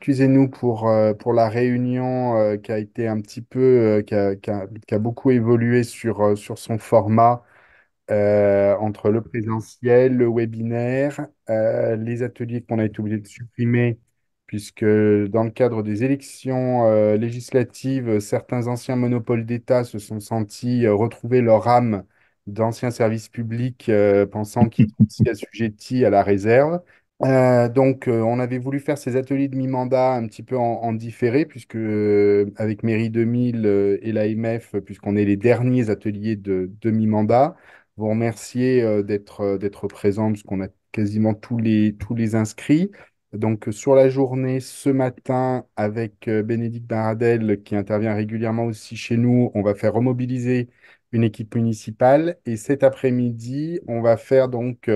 excusez-nous pour la réunion qui a été un petit peu, qui a beaucoup évolué sur son format entre le présentiel, le webinaire, les ateliers qu'on a été obligé de supprimer, puisque dans le cadre des élections législatives, certains anciens monopoles d'État se sont sentis retrouver leur âme d'anciens services publics, pensant qu'ils étaient aussi assujettis à la réserve. On avait voulu faire ces ateliers de mi-mandat un petit peu en différé, puisque avec Mairie 2000 et l'AMF, puisqu'on est les derniers ateliers de mi-mandat, vous remercier d'être présents, puisqu'on a quasiment tous les inscrits. Donc, sur la journée, ce matin, avec Bénédicte Baradel, qui intervient régulièrement aussi chez nous, on va faire remobiliser une équipe municipale. Et cet après-midi, on va faire donc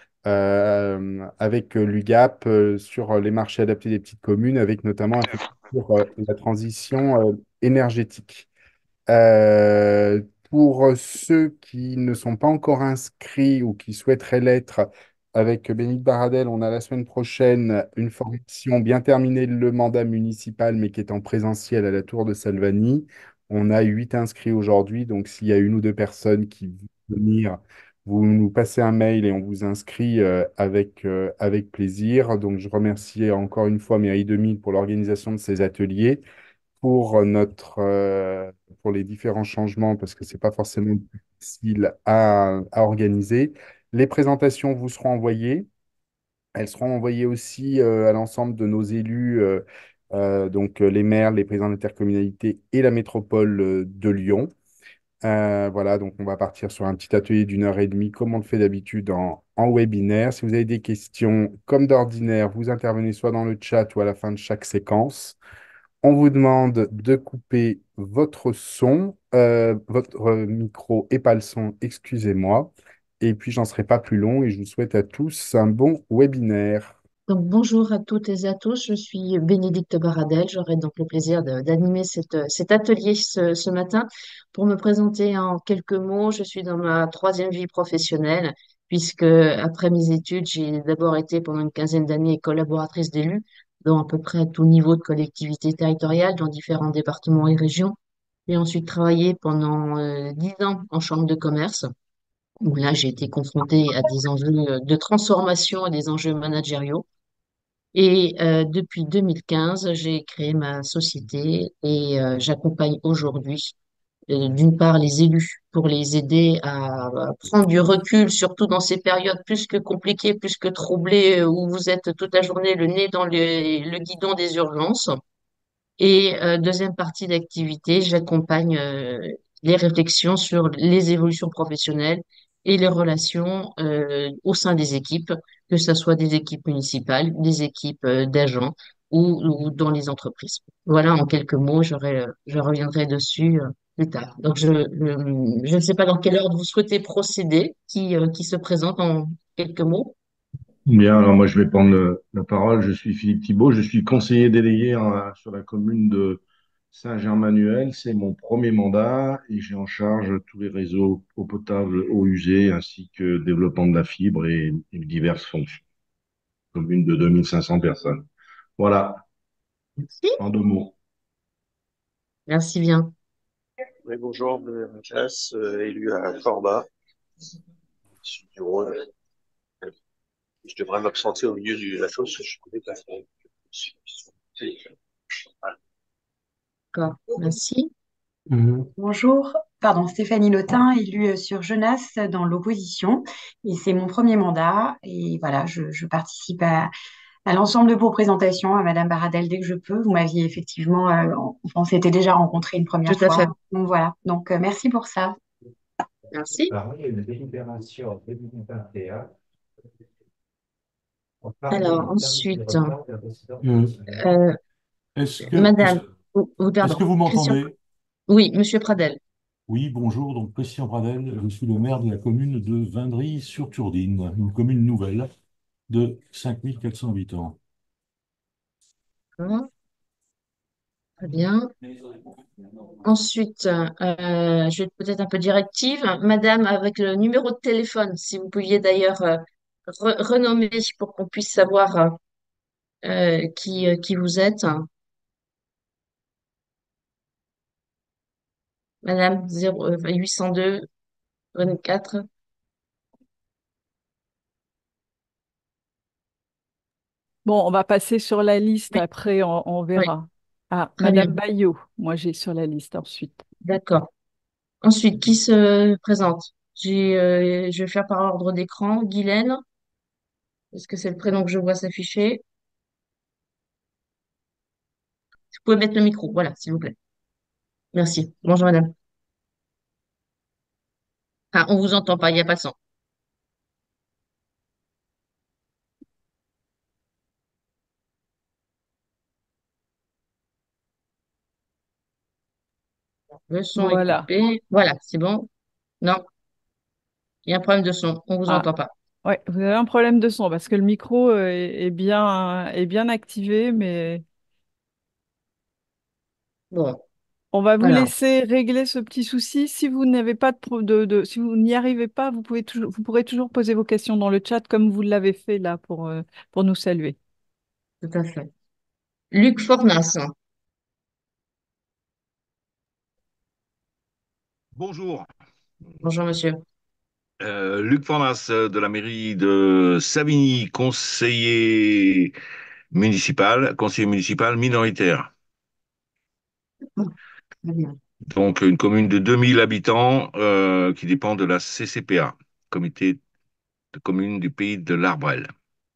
avec l'UGAP sur les marchés adaptés des petites communes, avec notamment un focus sur la transition énergétique. Euh, pour ceux qui ne sont pas encore inscrits ou qui souhaiteraient l'être, avec Bénédicte Baradel, on a la semaine prochaine une formation bien terminée le mandat municipal, mais qui est en présentiel à la Tour de Salvani. On a 8 inscrits aujourd'hui, donc s'il y a une ou deux personnes qui veulent venir, vous nous passez un mail et on vous inscrit avec plaisir. Donc je remercie encore une fois Mairie 2000 pour l'organisation de ces ateliers pour les différents changements, parce que c'est pas forcément facile à organiser. Les présentations vous seront envoyées. Elles seront envoyées aussi à l'ensemble de nos élus, les maires, les présidents d'intercommunalité et la métropole de Lyon. Voilà, donc on va partir sur un petit atelier d'1 heure et demie, comme on le fait d'habitude en webinaire. Si vous avez des questions, comme d'ordinaire, vous intervenez soit dans le chat ou à la fin de chaque séquence. On vous demande de couper votre son, votre micro et pas le son, excusez-moi. Et puis, j'en serai pas plus long et je vous souhaite à tous un bon webinaire. Donc, bonjour à toutes et à tous, je suis Bénédicte Baradel. J'aurai donc le plaisir d'animer cet atelier ce matin. Pour me présenter en quelques mots, je suis dans ma troisième vie professionnelle, puisque après mes études, j'ai d'abord été pendant une quinzaine d'années collaboratrice d'élus, dans à peu près à tout niveau de collectivité territoriale, dans différents départements et régions. J'ai ensuite travaillé pendant 10 ans en chambre de commerce, où là, j'ai été confrontée à des enjeux de transformation et des enjeux managériaux. Et depuis 2015, j'ai créé ma société et j'accompagne aujourd'hui, d'une part, les élus pour les aider à prendre du recul, surtout dans ces périodes plus que compliquées, plus que troublées, où vous êtes toute la journée le nez dans le guidon des urgences. Et deuxième partie d'activité, j'accompagne les réflexions sur les évolutions professionnelles et les relations au sein des équipes, que ce soit des équipes municipales, des équipes d'agents ou dans les entreprises. Voilà, en quelques mots, je reviendrai dessus plus tard. Donc, je ne sais pas dans quel ordre vous souhaitez procéder, qui se présente en quelques mots. Bien, alors moi je vais prendre la parole. Je suis Philippe Thibault, je suis conseiller délégué sur la commune de Saint-Germanuel. C'est mon premier mandat et j'ai en charge tous les réseaux eau potable, eau usée, ainsi que le développement de la fibre et diverses fonctions. Commune de 2500 personnes. Voilà, Merci. en 2 mots. Merci bien. Oui, bonjour, Mathias, élu à Corba, issu du Rhône. Je devrais m'absenter au milieu de la chose, parce que je connais pas trop. Voilà. D'accord. Merci. Bonjour, pardon, Stéphanie Lotin, élue sur Genasse dans l'opposition. Et c'est mon premier mandat. Et voilà, je participe à l'ensemble de vos présentations, à Madame Baradel, dès que je peux. Vous m'aviez effectivement, on s'était déjà rencontrés une Tout première à fait. fois. Donc voilà, donc merci pour ça. Merci. Paris, il y a une délibération en 2021. On parle Alors, du service des ensuite, repas de la présidente Mm. euh, Est-ce Madame, est-ce pardon, que vous Christian, m'entendez? oui, Monsieur Pradel. Oui, bonjour. Donc, Christian Pradel, je suis le maire de la commune de Vindry-sur-Turdine, une commune nouvelle de 5400 habitants. D'accord, très bien. Ensuite, je vais être peut-être un peu directive. Madame, avec le numéro de téléphone, si vous pouviez d'ailleurs renommer pour qu'on puisse savoir qui vous êtes? Madame 802 24. Bon, on va passer sur la liste, Oui, après on oui, verra. Ah, très bien. Madame Bayot, moi j'ai sur la liste ensuite. D'accord. Ensuite, qui se présente? Je vais faire par ordre d'écran. Guylaine, est-ce que c'est le prénom que je vois s'afficher? Vous pouvez mettre le micro, voilà, s'il vous plaît. Merci. Bonjour, madame. Ah, on vous entend pas, il n'y a pas de son. Le son est Voilà. coupé. Voilà, c'est bon. Non, il y a un problème de son. On vous Ah, entend pas. ouais, vous avez un problème de son parce que le micro est bien activé, mais Bon, on va vous alors, laisser régler ce petit souci. Si vous n'avez pas si vous n'y arrivez pas, vous pourrez toujours poser vos questions dans le chat comme vous l'avez fait là pour nous saluer. tout à fait. Luc Fornas. Bonjour, Bonjour, monsieur. Luc Fornas de la mairie de Savigny, conseiller municipal minoritaire. Très bien. Donc une commune de 2000 habitants qui dépend de la CCPA, Comité de communes du pays de l'Arbrel.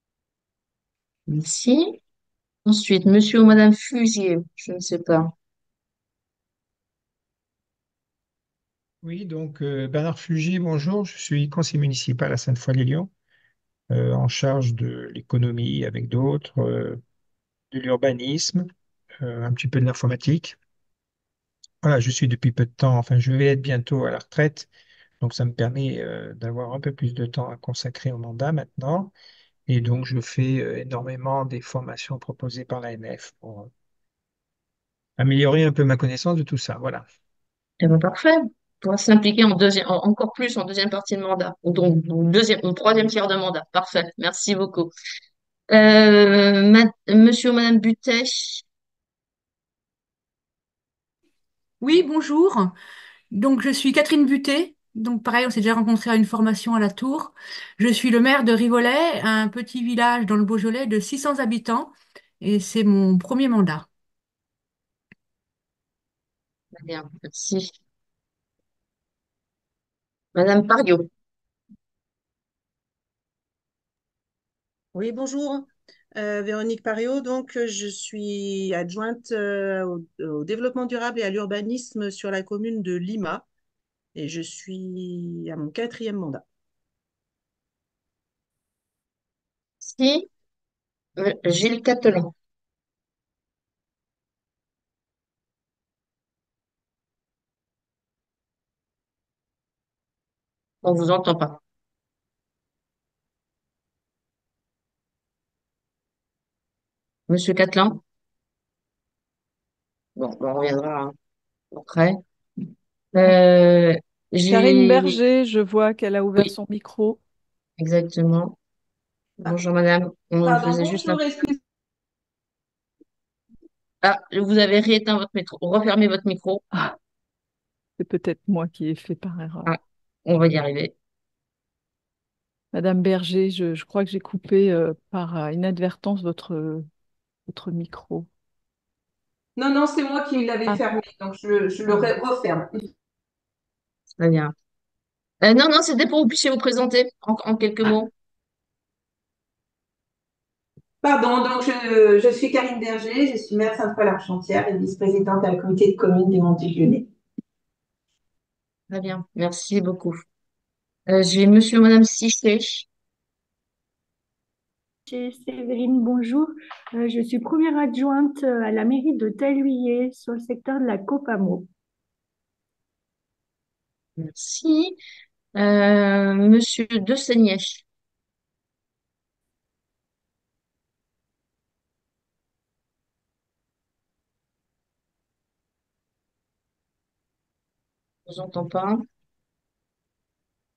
Merci. Ensuite, monsieur ou madame Fugier, je ne sais pas. Oui, donc Bernard Flugy, bonjour. Je suis conseiller municipal à Sainte-Foy-les-Lyons, en charge de l'économie avec d'autres, de l'urbanisme, un petit peu de l'informatique. Voilà, je suis depuis peu de temps, enfin, je vais être bientôt à la retraite, donc ça me permet d'avoir un peu plus de temps à consacrer au mandat maintenant. Et donc, je fais énormément des formations proposées par l'AMF pour améliorer un peu ma connaissance de tout ça. Voilà. Eh bien, parfait. Pour s'impliquer encore plus en deuxième partie de mandat. Donc, ou troisième tiers de mandat. Parfait. Merci beaucoup. Monsieur ou madame Butet. Oui, bonjour. Donc, je suis Catherine Butet. Donc, pareil, on s'est déjà rencontrés à une formation à la Tour. Je suis le maire de Rivolay, un petit village dans le Beaujolais de 600 habitants. Et c'est mon premier mandat. Très bien. Merci. Madame Pariot. Oui, bonjour. Véronique Parriot, donc je suis adjointe au développement durable et à l'urbanisme sur la commune de Lima et je suis à mon quatrième mandat. Si. Gilles Catelan. On vous entend pas. Monsieur Catelan. Bon, on reviendra, hein, après. Euh, Karine j'ai... Berger, je vois qu'elle a ouvert Oui, son micro. exactement. Bonjour, madame. On Pardon, faisait juste un... bonjour, excusez. Ah, vous avez rééteint votre micro. Refermez votre micro. Ah, c'est peut-être moi qui ai fait par erreur. Ah, on va y arriver. Madame Berger, je crois que j'ai coupé par inadvertance votre micro. Non, non, c'est moi qui l'avais Ah, fermé, donc je le referme. Très bien. Non, non, c'était pour que vous puissiez vous présenter en quelques mots. Pardon, donc je suis Karine Berger, je suis maire Sainte-Foy-l'Argentière et vice-présidente à la comité de communes des Monts-Lyonnais. Très bien. Merci beaucoup. J'ai monsieur et madame Sichet. C'est Séverine, bonjour. Je suis première adjointe à la mairie de Tailluyer sur le secteur de la Copamo. Merci. Monsieur De Seignet. Je vous entends pas.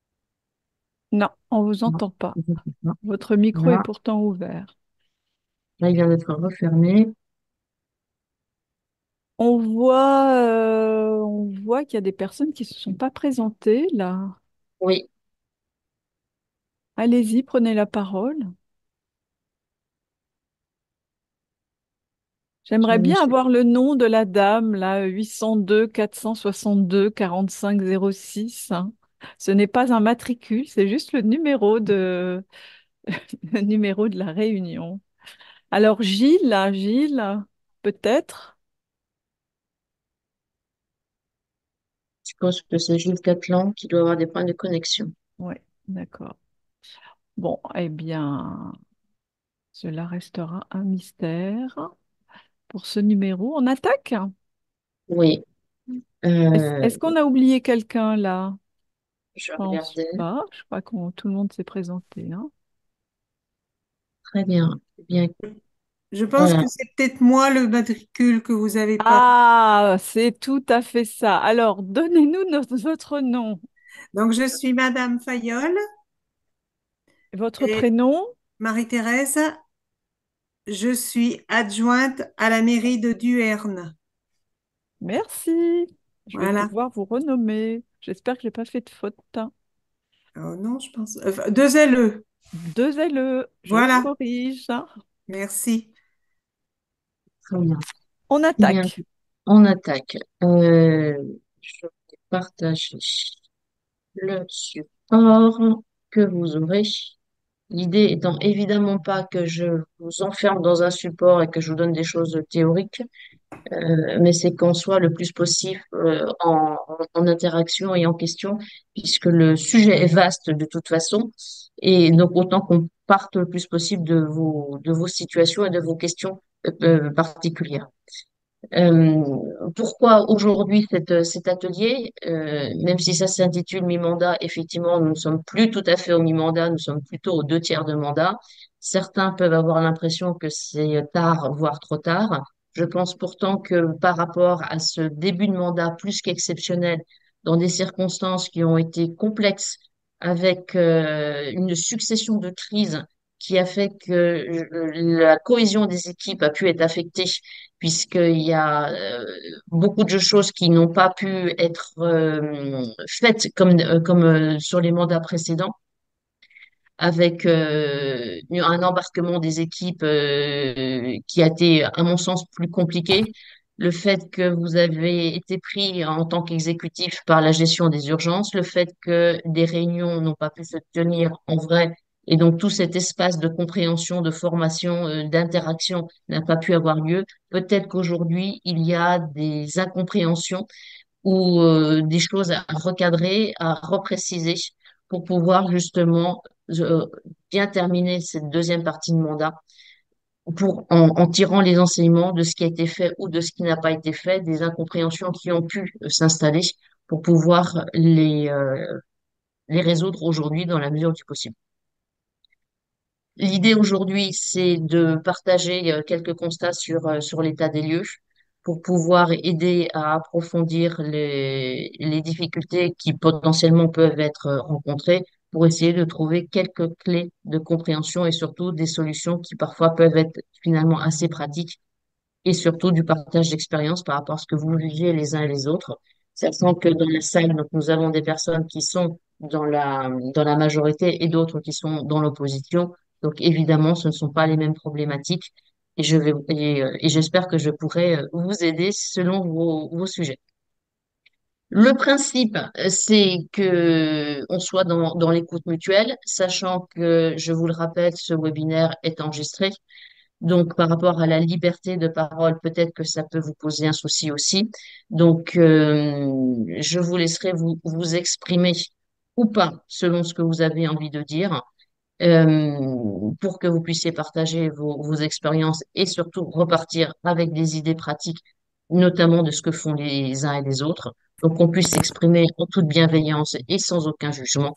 non, on vous Non, entend pas. je vous entends pas. Votre micro est Voilà. pourtant ouvert. Là, il vient d'être refermé. On voit qu'il y a des personnes qui ne se sont pas présentées là. Oui, Allez-y, prenez la parole. je J'aimerais me bien suis... avoir le nom de la dame, là, 802 462 45 06, hein. Ce n'est pas un matricule, c'est juste le numéro de la réunion. Alors, Gilles, peut-être? Je suppose que c'est Gilles Catlan qui doit avoir des points de connexion. Oui, d'accord. Bon, eh bien, cela restera un mystère pour ce numéro. On attaque? Oui, Est-ce qu'on a oublié quelqu'un là? Je je pense regardais. pas. Je crois que tout le monde s'est présenté, hein. Très bien. Eh bien, Je pense euh, que c'est peut-être moi le matricule que vous avez pas. Ah, c'est tout à fait ça. Alors, donnez-nous votre nom, Donc, je suis Madame Fayolle votre et prénom. Marie-Thérèse. Je suis adjointe à la mairie de Duerne. Merci. Je vais Voilà. pouvoir vous renommer. J'espère que je n'ai pas fait de faute, hein. Oh non, je pense. Enfin, deux LE. Deux LE, je Voilà. corrige, hein. Merci. très bien. On Eh bien, attaque. on attaque. Je vais partager le support que vous aurez. L'idée étant évidemment pas que je vous enferme dans un support et que je vous donne des choses théoriques, mais c'est qu'on soit le plus possible en interaction et en question, puisque le sujet est vaste de toute façon, et donc autant qu'on parte le plus possible de vos situations et de vos questions particulières. Pourquoi aujourd'hui cet atelier, même si ça s'intitule mi-mandat, effectivement, nous ne sommes plus tout à fait au mi-mandat, nous sommes plutôt aux deux tiers de mandat. Certains peuvent avoir l'impression que c'est tard, voire trop tard. Je pense pourtant que par rapport à ce début de mandat plus qu'exceptionnel, dans des circonstances qui ont été complexes, avec une succession de crises qui a fait que la cohésion des équipes a pu être affectée puisqu'il y a beaucoup de choses qui n'ont pas pu être faites comme sur les mandats précédents, avec un embarquement des équipes qui a été, à mon sens, plus compliqué. Le fait que vous avez été pris en tant qu'exécutif par la gestion des urgences, le fait que des réunions n'ont pas pu se tenir en vrai, et donc tout cet espace de compréhension, de formation, d'interaction n'a pas pu avoir lieu. Peut-être qu'aujourd'hui, il y a des incompréhensions ou des choses à recadrer, à repréciser pour pouvoir justement euh, bien terminer cette deuxième partie de mandat en tirant les enseignements de ce qui a été fait ou de ce qui n'a pas été fait, des incompréhensions qui ont pu s'installer pour pouvoir les résoudre aujourd'hui dans la mesure du possible. L'idée aujourd'hui, c'est de partager quelques constats sur l'état des lieux pour pouvoir aider à approfondir les difficultés qui potentiellement peuvent être rencontrées pour essayer de trouver quelques clés de compréhension et surtout des solutions qui parfois peuvent être finalement assez pratiques et surtout du partage d'expérience par rapport à ce que vous viviez les uns et les autres. Sachant que dans la salle, donc, nous avons des personnes qui sont dans la majorité et d'autres qui sont dans l'opposition. Donc évidemment, ce ne sont pas les mêmes problématiques et j'espère que je pourrai vous aider selon vos sujets. Le principe, c'est que on soit dans l'écoute mutuelle, sachant que, je vous le rappelle, ce webinaire est enregistré. Donc, par rapport à la liberté de parole, peut-être que ça peut vous poser un souci aussi. Donc, je vous laisserai vous exprimer ou pas selon ce que vous avez envie de dire, pour que vous puissiez partager vos expériences et surtout repartir avec des idées pratiques, notamment de ce que font les uns et les autres. Donc, qu'on puisse s'exprimer en toute bienveillance et sans aucun jugement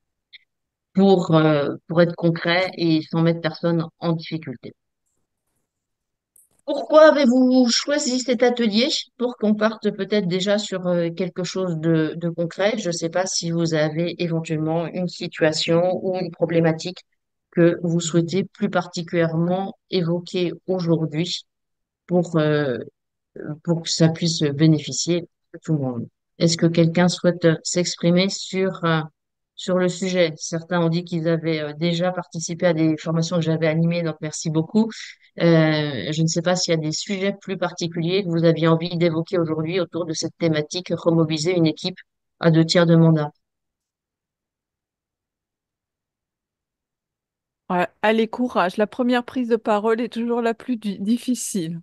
pour être concret et sans mettre personne en difficulté. Pourquoi avez-vous choisi cet atelier pour qu'on parte peut-être déjà sur quelque chose de concret? Je ne sais pas si vous avez éventuellement une situation ou une problématique que vous souhaitez plus particulièrement évoquer aujourd'hui pour, euh, pour que ça puisse bénéficier à tout le monde. Est-ce que quelqu'un souhaite s'exprimer sur le sujet? Certains ont dit qu'ils avaient déjà participé à des formations que j'avais animées, donc merci beaucoup. Je ne sais pas s'il y a des sujets plus particuliers que vous aviez envie d'évoquer aujourd'hui autour de cette thématique, remobiliser une équipe à 2 tiers de mandat. Ouais, allez, courage. La première prise de parole est toujours la plus difficile.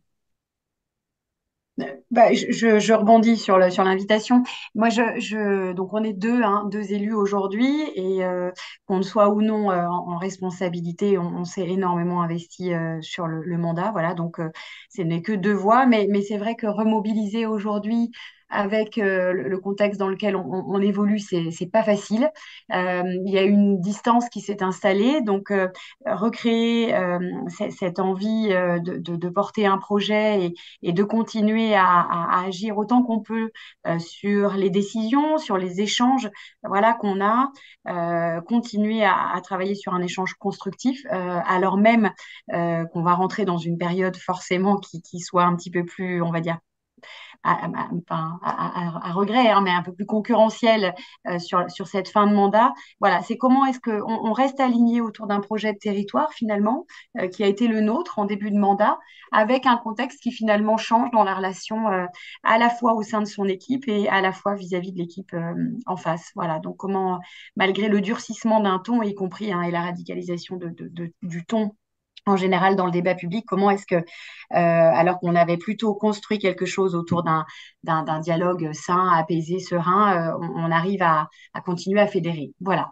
Bah, je rebondis sur l'invitation. Moi, donc on est deux, hein, deux élus aujourd'hui, et qu'on soit ou non en responsabilité, on s'est énormément investi sur le mandat. Voilà, donc ce n'est que deux voix, mais c'est vrai que remobiliser aujourd'hui avec le contexte dans lequel on évolue, c'est pas facile. Il y a une distance qui s'est installée, donc recréer cette envie de porter un projet et de continuer à agir autant qu'on peut sur les décisions, sur les échanges voilà, qu'on a, continuer à travailler sur un échange constructif, alors même qu'on va rentrer dans une période forcément qui soit un petit peu plus, on va dire, à regret, hein, mais un peu plus concurrentiel sur cette fin de mandat. Voilà, c'est comment est-ce qu'on reste aligné autour d'un projet de territoire finalement qui a été le nôtre en début de mandat, avec un contexte qui finalement change dans la relation à la fois au sein de son équipe et à la fois vis-à-vis de l'équipe en face. Voilà, donc comment, malgré le durcissement d'un ton, y compris hein, et la radicalisation du ton en général dans le débat public, comment est-ce que, alors qu'on avait plutôt construit quelque chose autour d'un dialogue sain, apaisé, serein, on arrive à continuer à fédérer. Voilà.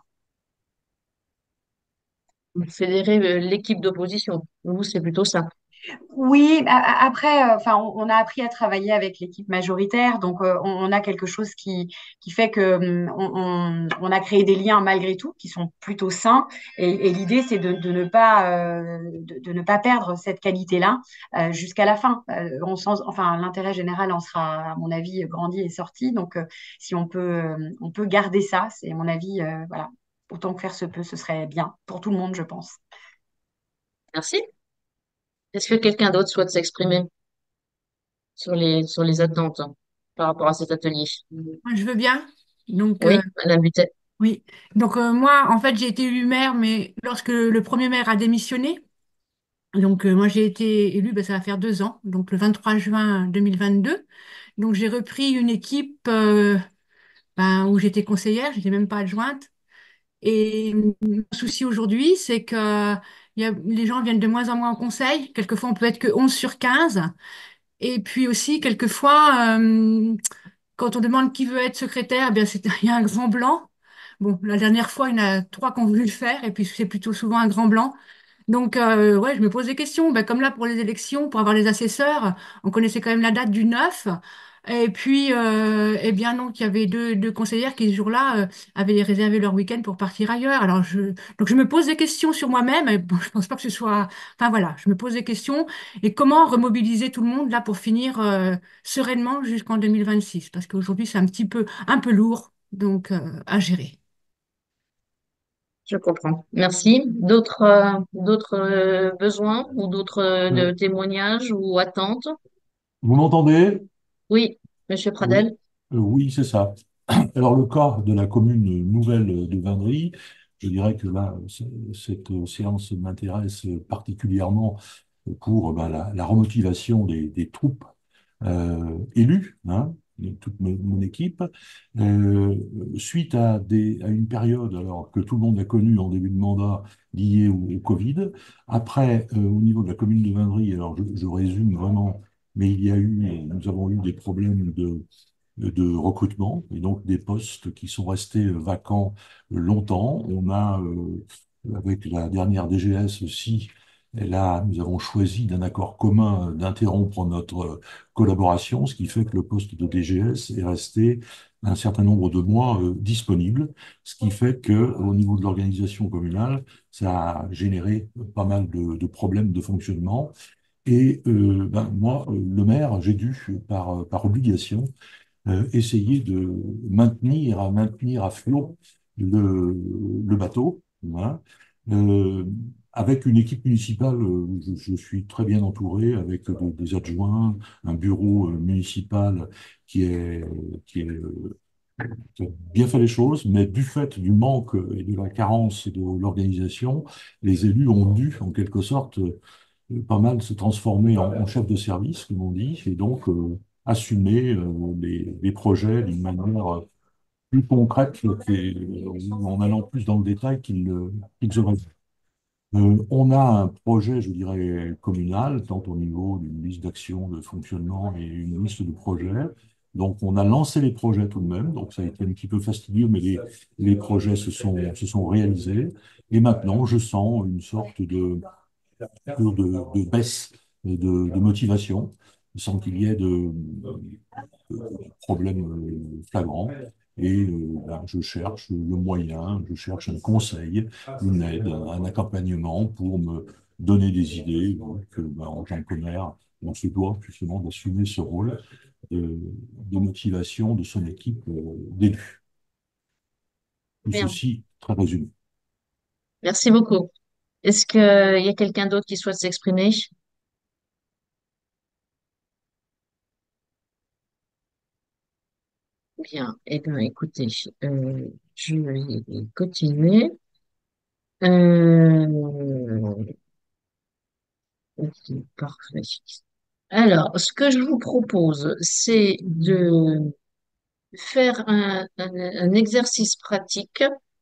Fédérer l'équipe d'opposition. Vous, c'est plutôt ça. Oui, après, enfin, on a appris à travailler avec l'équipe majoritaire, donc on a quelque chose qui fait que on a créé des liens malgré tout qui sont plutôt sains. Et l'idée, c'est de ne pas de ne pas perdre cette qualité-là jusqu'à la fin. Enfin, l'intérêt général en sera, à mon avis, grandi et sorti. Donc, si on peut garder ça, c'est à mon avis, voilà, autant que faire se peut, ce serait bien pour tout le monde, je pense. Merci. Est-ce que quelqu'un d'autre souhaite s'exprimer sur les attentes par rapport à cet atelier? Moi, je veux bien. Donc, Oui, Madame Butet. oui. Donc, moi, en fait, j'ai été élue maire, mais lorsque le premier maire a démissionné, donc moi, j'ai été élue, ben, ça va faire 2 ans, donc le 23 juin 2022. Donc, j'ai repris une équipe ben, où j'étais conseillère, j'étais même pas adjointe. Et le souci aujourd'hui, c'est que les gens viennent de moins en moins au conseil. Quelquefois, on peut être que 11 sur 15. Et puis aussi, quelquefois, quand on demande qui veut être secrétaire, eh bien, il y a un grand blanc. Bon, la dernière fois, il y en a trois qui ont voulu le faire, et puis c'est plutôt souvent un grand blanc. Donc, ouais, je me pose des questions. Ben, comme là, pour les élections, pour avoir les assesseurs, on connaissait quand même la date du 9. Et puis, eh bien, donc, il y avait deux conseillères qui, ce jour-là, avaient réservé leur week-end pour partir ailleurs. Donc, je me pose des questions sur moi-même. Et bon, je pense pas que ce soit. Enfin, voilà, je me pose des questions. Et comment remobiliser tout le monde, là, pour finir sereinement jusqu'en 2026? Parce qu'aujourd'hui, c'est un peu lourd, donc, à gérer. Je comprends. Merci. D'autres besoins ou d'autres Euh, témoignages ou attentes? Vous m'entendez? Oui, Monsieur Oui, Pradel. Oui, c'est ça. Alors, le cas de la commune nouvelle de Vindry, je dirais que là, cette séance m'intéresse particulièrement pour la remotivation des troupes élues, hein, de toute mon équipe, euh, suite à une période alors, que tout le monde a connue en début de mandat liée au Covid. Après, au niveau de la commune de Vindry, alors je résume vraiment, mais nous avons eu des problèmes de recrutement et donc des postes qui sont restés vacants longtemps. On a, avec la dernière DGS aussi, et là, nous avons choisi d'un accord commun d'interrompre notre collaboration, ce qui fait que le poste de DGS est resté un certain nombre de mois disponible, ce qui fait que au niveau de l'organisation communale, ça a généré pas mal de problèmes de fonctionnement. Et moi, le maire, j'ai dû, par obligation, essayer de maintenir à flot le bateau, hein. Euh, Avec une équipe municipale, je suis très bien entouré avec des adjoints, un bureau municipal qui est, qui est, qui a bien fait les choses, mais du fait du manque et de la carence de l'organisation, les élus ont dû, en quelque sorte, pas mal se transformer en chef de service, comme on dit, et donc assumer les projets d'une manière plus concrète en allant plus dans le détail qu'ils auraient dû. On a un projet, je dirais, communal, tant au niveau d'une liste d'actions de fonctionnement et une liste de projets. Donc, on a lancé les projets tout de même. Donc, ça a été un petit peu fastidieux, mais les projets se sont réalisés. Et maintenant, je sens une sorte de baisse de motivation, sans qu'il y ait de problèmes flagrants. Et ben, je cherche le moyen, je cherche un conseil, une aide, un accompagnement pour me donner des idées. Donc, ben, en tant que maire, on se doit justement d'assumer ce rôle de motivation de son équipe d'élus. Tout Bien, ceci très résumé. merci beaucoup. Est-ce qu'il y a quelqu'un d'autre qui souhaite s'exprimer? Bien, eh bien, écoutez, je vais continuer. Euh, ok, parfait. Alors, ce que je vous propose, c'est de faire un exercice pratique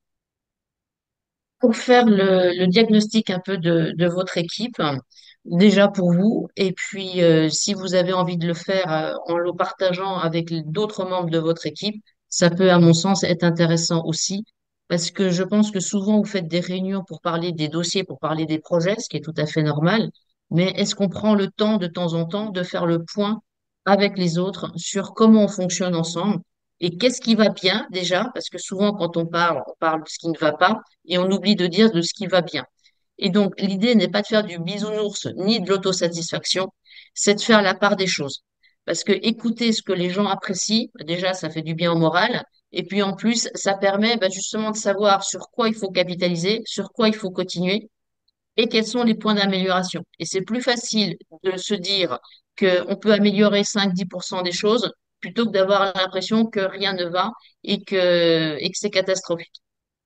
pour faire le diagnostic un peu de votre équipe, déjà pour vous, et puis si vous avez envie de le faire en le partageant avec d'autres membres de votre équipe, ça peut, à mon sens, être intéressant aussi, parce que je pense que souvent vous faites des réunions pour parler des dossiers, pour parler des projets, ce qui est tout à fait normal, mais est-ce qu'on prend le temps de temps en temps de faire le point avec les autres sur comment on fonctionne ensemble? Et qu'est-ce qui va bien déjà? Parce que souvent, quand on parle de ce qui ne va pas et on oublie de dire de ce qui va bien. Et donc, l'idée n'est pas de faire du bisounours ni de l'autosatisfaction, c'est de faire la part des choses. Parce que écouter ce que les gens apprécient, déjà, ça fait du bien au moral. Et puis, en plus, ça permet justement de savoir sur quoi il faut capitaliser, sur quoi il faut continuer et quels sont les points d'amélioration. Et c'est plus facile de se dire qu'on peut améliorer 5-10% des choses plutôt que d'avoir l'impression que rien ne va et que c'est catastrophique.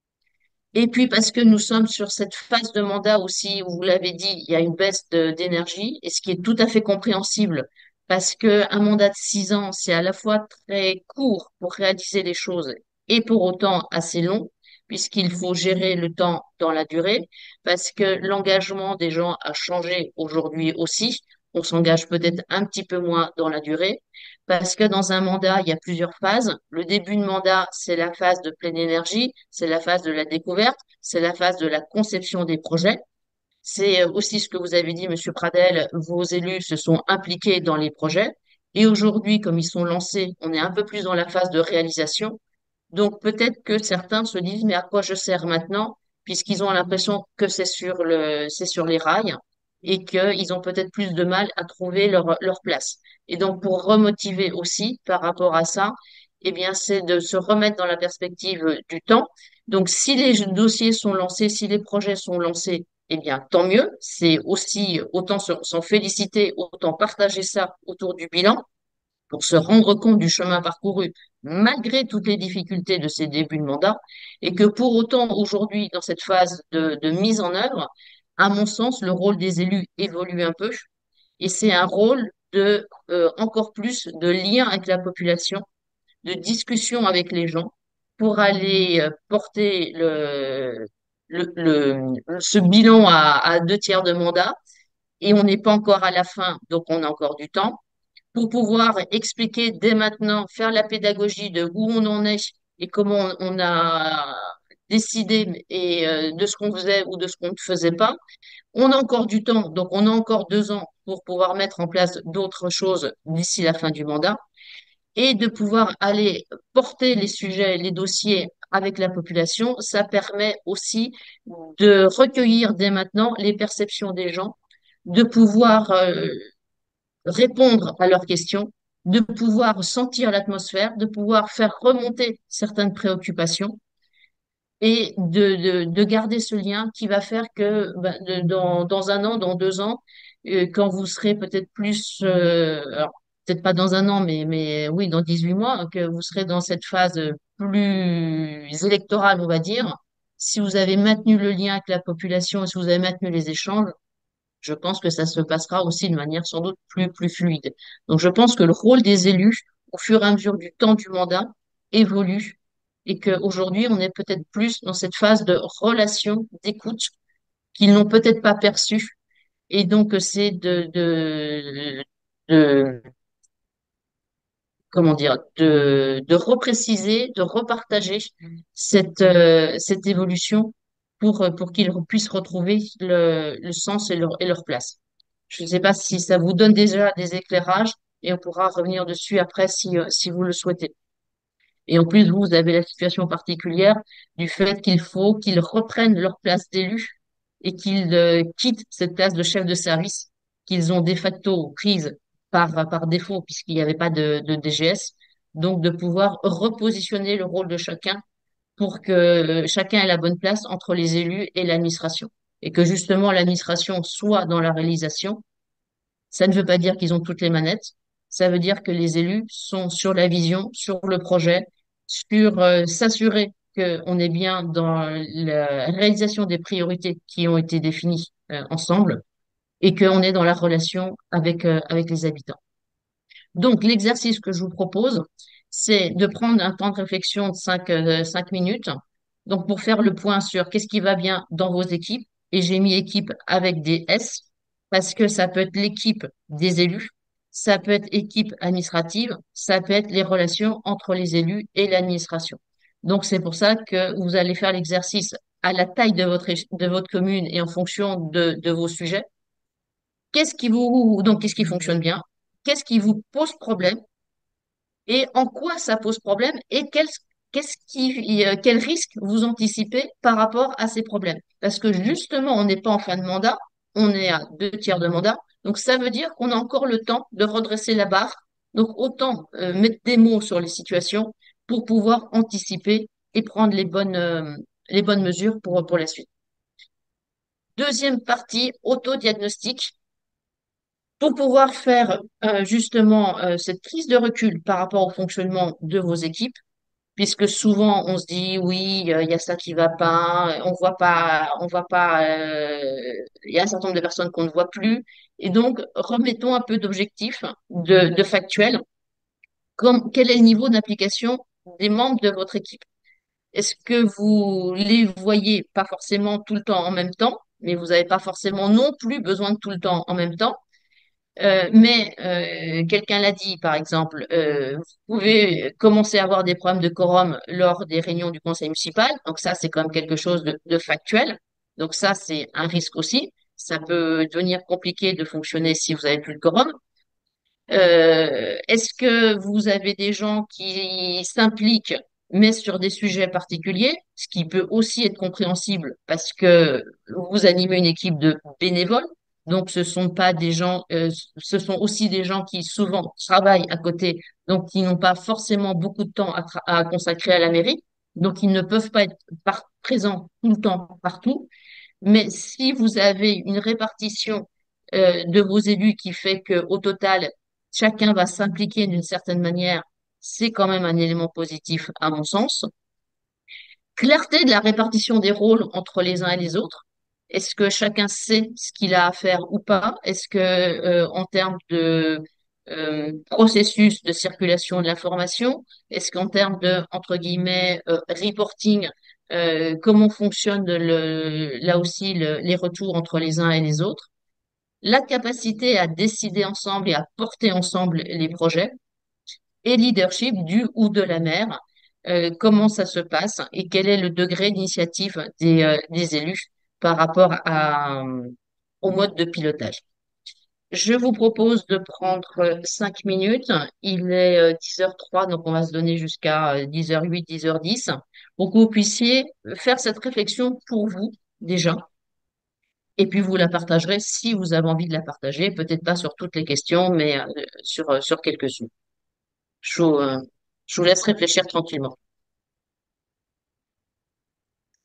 Et puis parce que nous sommes sur cette phase de mandat aussi, où vous l'avez dit, il y a une baisse d'énergie, et ce qui est tout à fait compréhensible, parce que un mandat de 6 ans, c'est à la fois très court pour réaliser les choses et pour autant assez long, puisqu'il faut gérer le temps dans la durée, parce que l'engagement des gens a changé aujourd'hui aussi. On s'engage peut-être un petit peu moins dans la durée, parce que dans un mandat, il y a plusieurs phases. Le début de mandat, c'est la phase de pleine énergie, c'est la phase de la découverte, c'est la phase de la conception des projets. C'est aussi ce que vous avez dit, Monsieur Pradel, vos élus se sont impliqués dans les projets. Et aujourd'hui, comme ils sont lancés, on est un peu plus dans la phase de réalisation. Donc peut-être que certains se disent, mais à quoi je sers maintenant, puisqu'ils ont l'impression que c'est sur les rails et qu'ils ont peut-être plus de mal à trouver leur place. Et donc pour remotiver aussi par rapport à ça, eh bien c'est de se remettre dans la perspective du temps. Donc si les dossiers sont lancés, si les projets sont lancés, eh bien tant mieux. C'est aussi autant s'en féliciter, autant partager ça autour du bilan pour se rendre compte du chemin parcouru malgré toutes les difficultés de ces débuts de mandat, et que pour autant, aujourd'hui, dans cette phase de mise en œuvre, à mon sens, le rôle des élus évolue un peu, et c'est un rôle de encore plus de lien avec la population, de discussion avec les gens, pour aller porter ce bilan à 2 tiers de mandat, et on n'est pas encore à la fin, donc on a encore du temps pour pouvoir expliquer dès maintenant, faire la pédagogie de où on en est et comment on a décidé et de ce qu'on faisait ou de ce qu'on ne faisait pas. On a encore du temps, donc on a encore 2 ans pour pouvoir mettre en place d'autres choses d'ici la fin du mandat et de pouvoir aller porter les sujets, les dossiers avec la population. Ça permet aussi de recueillir dès maintenant les perceptions des gens, de pouvoir répondre à leurs questions, de pouvoir sentir l'atmosphère, de pouvoir faire remonter certaines préoccupations et de garder ce lien qui va faire que ben, dans un an, dans 2 ans, quand vous serez peut-être plus, alors peut-être pas dans un an, mais oui, dans 18 mois, que vous serez dans cette phase plus électorale, on va dire, si vous avez maintenu le lien avec la population et si vous avez maintenu les échanges, je pense que ça se passera aussi de manière sans doute plus fluide. Donc, je pense que le rôle des élus, au fur et à mesure du temps du mandat, évolue et qu'aujourd'hui, on est peut-être plus dans cette phase de relation, d'écoute qu'ils n'ont peut-être pas perçue. Et donc, c'est de, comment dire, de repréciser, de repartager cette évolution pour qu'ils puissent retrouver le sens et leur place. Je ne sais pas si ça vous donne déjà des éclairages et on pourra revenir dessus après si vous le souhaitez. Et en plus, vous avez la situation particulière du fait qu'il faut qu'ils reprennent leur place d'élu et qu'ils quittent cette place de chef de service qu'ils ont de facto prise par défaut puisqu'il n'y avait pas de DGS. Donc, de pouvoir repositionner le rôle de chacun pour que chacun ait la bonne place entre les élus et l'administration. Et que justement, l'administration soit dans la réalisation. Ça ne veut pas dire qu'ils ont toutes les manettes. Ça veut dire que les élus sont sur la vision, sur le projet, sur s'assurer qu'on est bien dans la réalisation des priorités qui ont été définies ensemble et qu'on est dans la relation avec les habitants. Donc, l'exercice que je vous propose, c'est de prendre un temps de réflexion de 5 minutes. Donc, pour faire le point sur qu'est-ce qui va bien dans vos équipes. Et j'ai mis équipe avec des S parce que ça peut être l'équipe des élus, ça peut être équipe administrative, ça peut être les relations entre les élus et l'administration. Donc, c'est pour ça que vous allez faire l'exercice à la taille de votre commune et en fonction de vos sujets. Qu'est-ce qui fonctionne bien? Qu'est-ce qui vous pose problème? Et en quoi ça pose problème et quel risque vous anticipez par rapport à ces problèmes. Parce que justement, on n'est pas en fin de mandat, on est à 2 tiers de mandat, donc ça veut dire qu'on a encore le temps de redresser la barre. Donc autant mettre des mots sur les situations pour pouvoir anticiper et prendre les bonnes mesures pour la suite. Deuxième partie, autodiagnostic. Pour pouvoir faire justement cette prise de recul par rapport au fonctionnement de vos équipes, puisque souvent on se dit oui, il y a ça qui va pas, on voit pas, il y a un certain nombre de personnes qu'on ne voit plus, et donc remettons un peu d'objectifs, de factuels, comme quel est le niveau d'implication des membres de votre équipe? Est-ce que vous les voyez pas forcément tout le temps en même temps, mais vous n'avez pas forcément non plus besoin de tout le temps en même temps? Mais quelqu'un l'a dit, par exemple, vous pouvez commencer à avoir des problèmes de quorum lors des réunions du conseil municipal. Donc ça, c'est quand même quelque chose de factuel. Donc ça, c'est un risque aussi. Ça peut devenir compliqué de fonctionner si vous avez plus le quorum. Est-ce que vous avez des gens qui s'impliquent, mais sur des sujets particuliers, ce qui peut aussi être compréhensible parce que vous animez une équipe de bénévoles, donc ce sont pas des gens, ce sont aussi des gens qui souvent travaillent à côté, donc qui n'ont pas forcément beaucoup de temps à consacrer à la mairie, donc ils ne peuvent pas être présents tout le temps partout. Mais si vous avez une répartition de vos élus qui fait que au total, chacun va s'impliquer d'une certaine manière, c'est quand même un élément positif à mon sens. Clarté de la répartition des rôles entre les uns et les autres. Est-ce que chacun sait ce qu'il a à faire ou pas? Est-ce que en termes de processus de circulation de l'information, est-ce qu'en termes de entre guillemets reporting, comment fonctionne là aussi les retours entre les uns et les autres? La capacité à décider ensemble et à porter ensemble les projets et leadership du ou de la maire, comment ça se passe et quel est le degré d'initiative des élus par rapport au mode de pilotage. Je vous propose de prendre 5 minutes. Il est 10h03, donc on va se donner jusqu'à 10h08, 10h10, pour que vous puissiez faire cette réflexion pour vous déjà. Et puis vous la partagerez si vous avez envie de la partager, peut-être pas sur toutes les questions, mais sur quelques-unes. Je vous, euh, je vous laisse réfléchir tranquillement.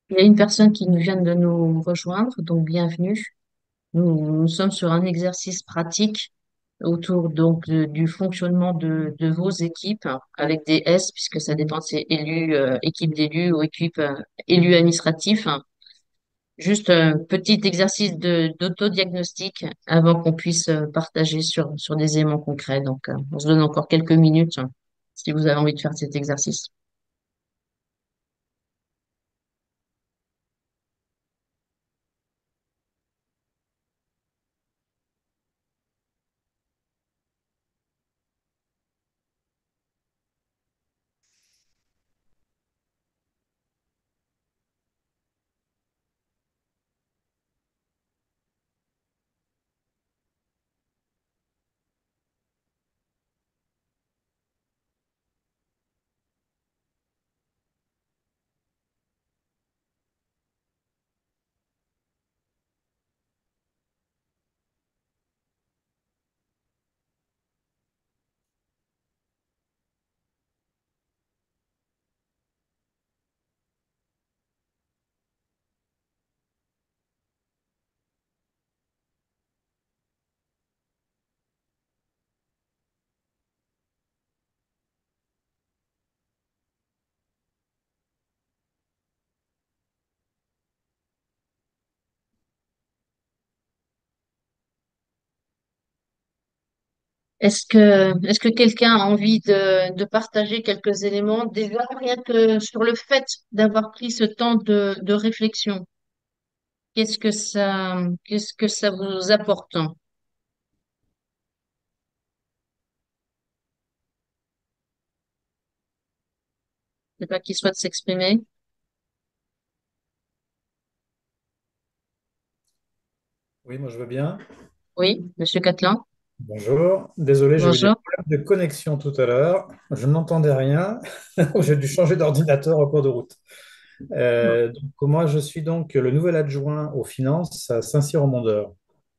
Il y a une personne qui nous vient de nous rejoindre, donc bienvenue. Nous sommes sur un exercice pratique autour donc du fonctionnement de vos équipes avec des S, puisque ça dépend si c'est élus, équipe d'élus ou équipe élus administratifs. Juste un petit exercice d'autodiagnostic avant qu'on puisse partager sur des éléments concrets. Donc, on se donne encore quelques minutes si vous avez envie de faire cet exercice. Est-ce que quelqu'un a envie de partager quelques éléments, déjà rien que sur le fait d'avoir pris ce temps de réflexion? Qu'est-ce que ça vous apporte? Je sais pas qui souhaite s'exprimer. Oui, moi je veux bien. Oui, Monsieur Catelain, Bonjour. Désolé, j'ai eu des bonjour. problèmes de connexion tout à l'heure. Je n'entendais rien. J'ai dû changer d'ordinateur en cours de route. Donc, moi, je suis donc le nouvel adjoint aux finances à Saint-Cyr-au-Mont-d'Or.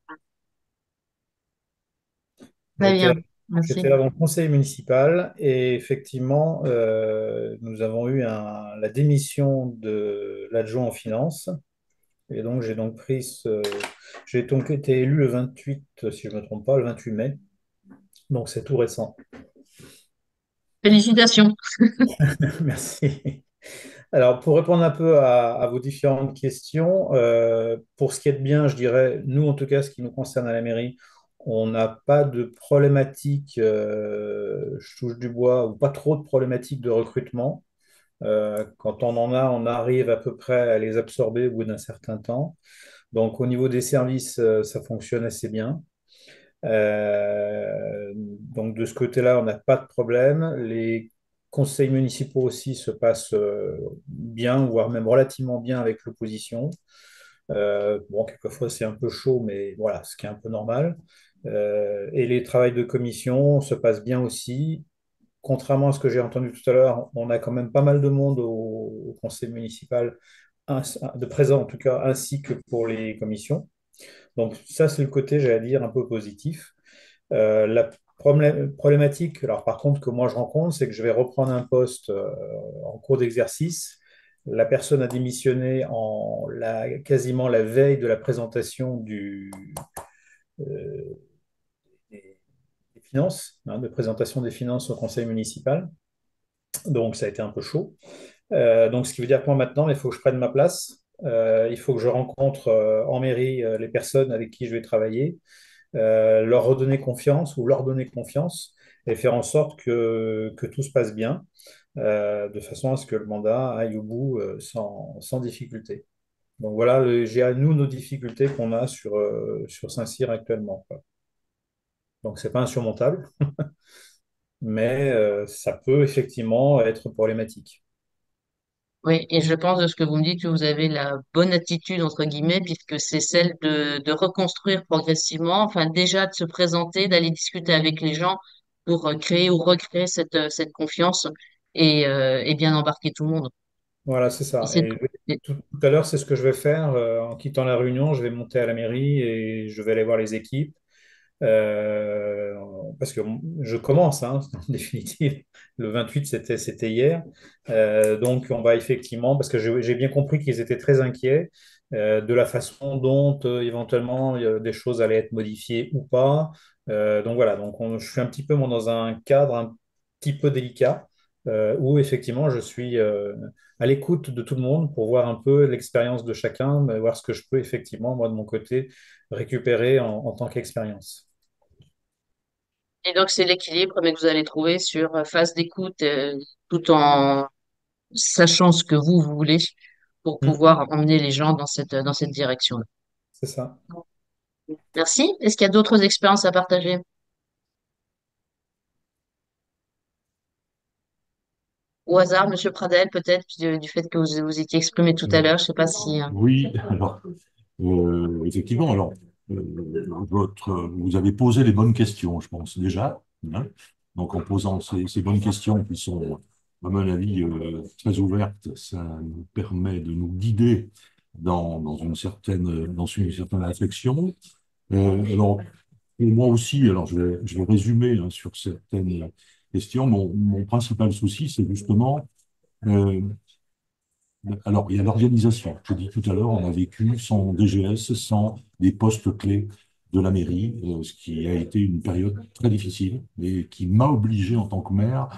Très J'étais bien, j'étais merci. avant conseiller municipal et effectivement, nous avons eu la démission de l'adjoint aux finances. Et donc, j'ai donc été élu le 28, si je ne me trompe pas, le 28 mai. Donc, c'est tout récent. Félicitations. Merci. Alors, pour répondre un peu à vos différentes questions, pour ce qui est de bien, je dirais, nous, en tout cas, ce qui nous concerne à la mairie, on n'a pas de problématique, je touche du bois, ou pas trop de problématiques de recrutement. Quand on en a, on arrive à peu près à les absorber au bout d'un certain temps. Donc, au niveau des services, ça fonctionne assez bien. Donc de ce côté-là, on n'a pas de problème. Les conseils municipaux aussi se passent bien, voire même relativement bien avec l'opposition. Bon, quelquefois c'est un peu chaud, mais voilà, ce qui est un peu normal. Et les travails de commission se passent bien aussi. Contrairement à ce que j'ai entendu tout à l'heure, on a quand même pas mal de monde au conseil municipal, de présent en tout cas, ainsi que pour les commissions. Donc ça, c'est le côté, j'allais dire, un peu positif. La problématique, alors par contre, que moi je rencontre, c'est que je vais reprendre un poste en cours d'exercice. La personne a démissionné quasiment la veille de la présentation euh, des finances, hein, de présentation des finances au conseil municipal. Donc ça a été un peu chaud. Donc ce qui veut dire que moi maintenant, il faut que je prenne ma place. Il faut que je rencontre en mairie les personnes avec qui je vais travailler, leur redonner confiance ou leur donner confiance et faire en sorte que tout se passe bien, de façon à ce que le mandat aille au bout sans difficulté. Donc voilà, j'ai à nous nos difficultés qu'on a sur Saint-Cyr actuellement, quoi. Donc c'est pas insurmontable, mais ça peut effectivement être problématique. Oui, et je pense de ce que vous me dites que vous avez la bonne attitude, entre guillemets, puisque c'est celle de reconstruire progressivement, enfin déjà de se présenter, d'aller discuter avec les gens pour créer ou recréer cette confiance et bien embarquer tout le monde. Voilà, c'est Et ça. c'est, Et et- tout à l'heure, c'est ce que je vais faire. En quittant la réunion, je vais monter à la mairie et je vais aller voir les équipes. Euh, parce que je commence, hein, en définitive. Le 28, c'était hier. Donc, on va effectivement, parce que j'ai bien compris qu'ils étaient très inquiets de la façon dont éventuellement des choses allaient être modifiées ou pas. Donc voilà, je suis un petit peu moi, dans un cadre un petit peu délicat où effectivement je suis à l'écoute de tout le monde pour voir un peu l'expérience de chacun, mais voir ce que je peux effectivement, moi de mon côté, récupérer en tant qu'expérience. Et donc, c'est l'équilibre mais que vous allez trouver sur phase d'écoute tout en sachant ce que vous voulez pour Hmm, pouvoir emmener les gens dans cette direction-là. c'est ça. Merci. Est-ce qu'il y a d'autres expériences à partager? Au hasard, Monsieur Pradel, peut-être, du fait que vous vous étiez exprimé tout à Euh, l'heure, je ne sais pas si... oui, alors, effectivement, alors, vous avez posé les bonnes questions, je pense, déjà, hein. Donc, en posant ces bonnes questions qui sont, à mon avis, très ouvertes, ça nous permet de nous guider dans une certaine réflexion. Alors, et moi aussi, alors je vais résumer hein, sur certaines questions. Mon principal souci, c'est justement euh, alors, il y a l'organisation. Je dis tout à l'heure, on a vécu sans DGS, sans des postes clés de la mairie, ce qui a été une période très difficile et qui m'a obligé en tant que maire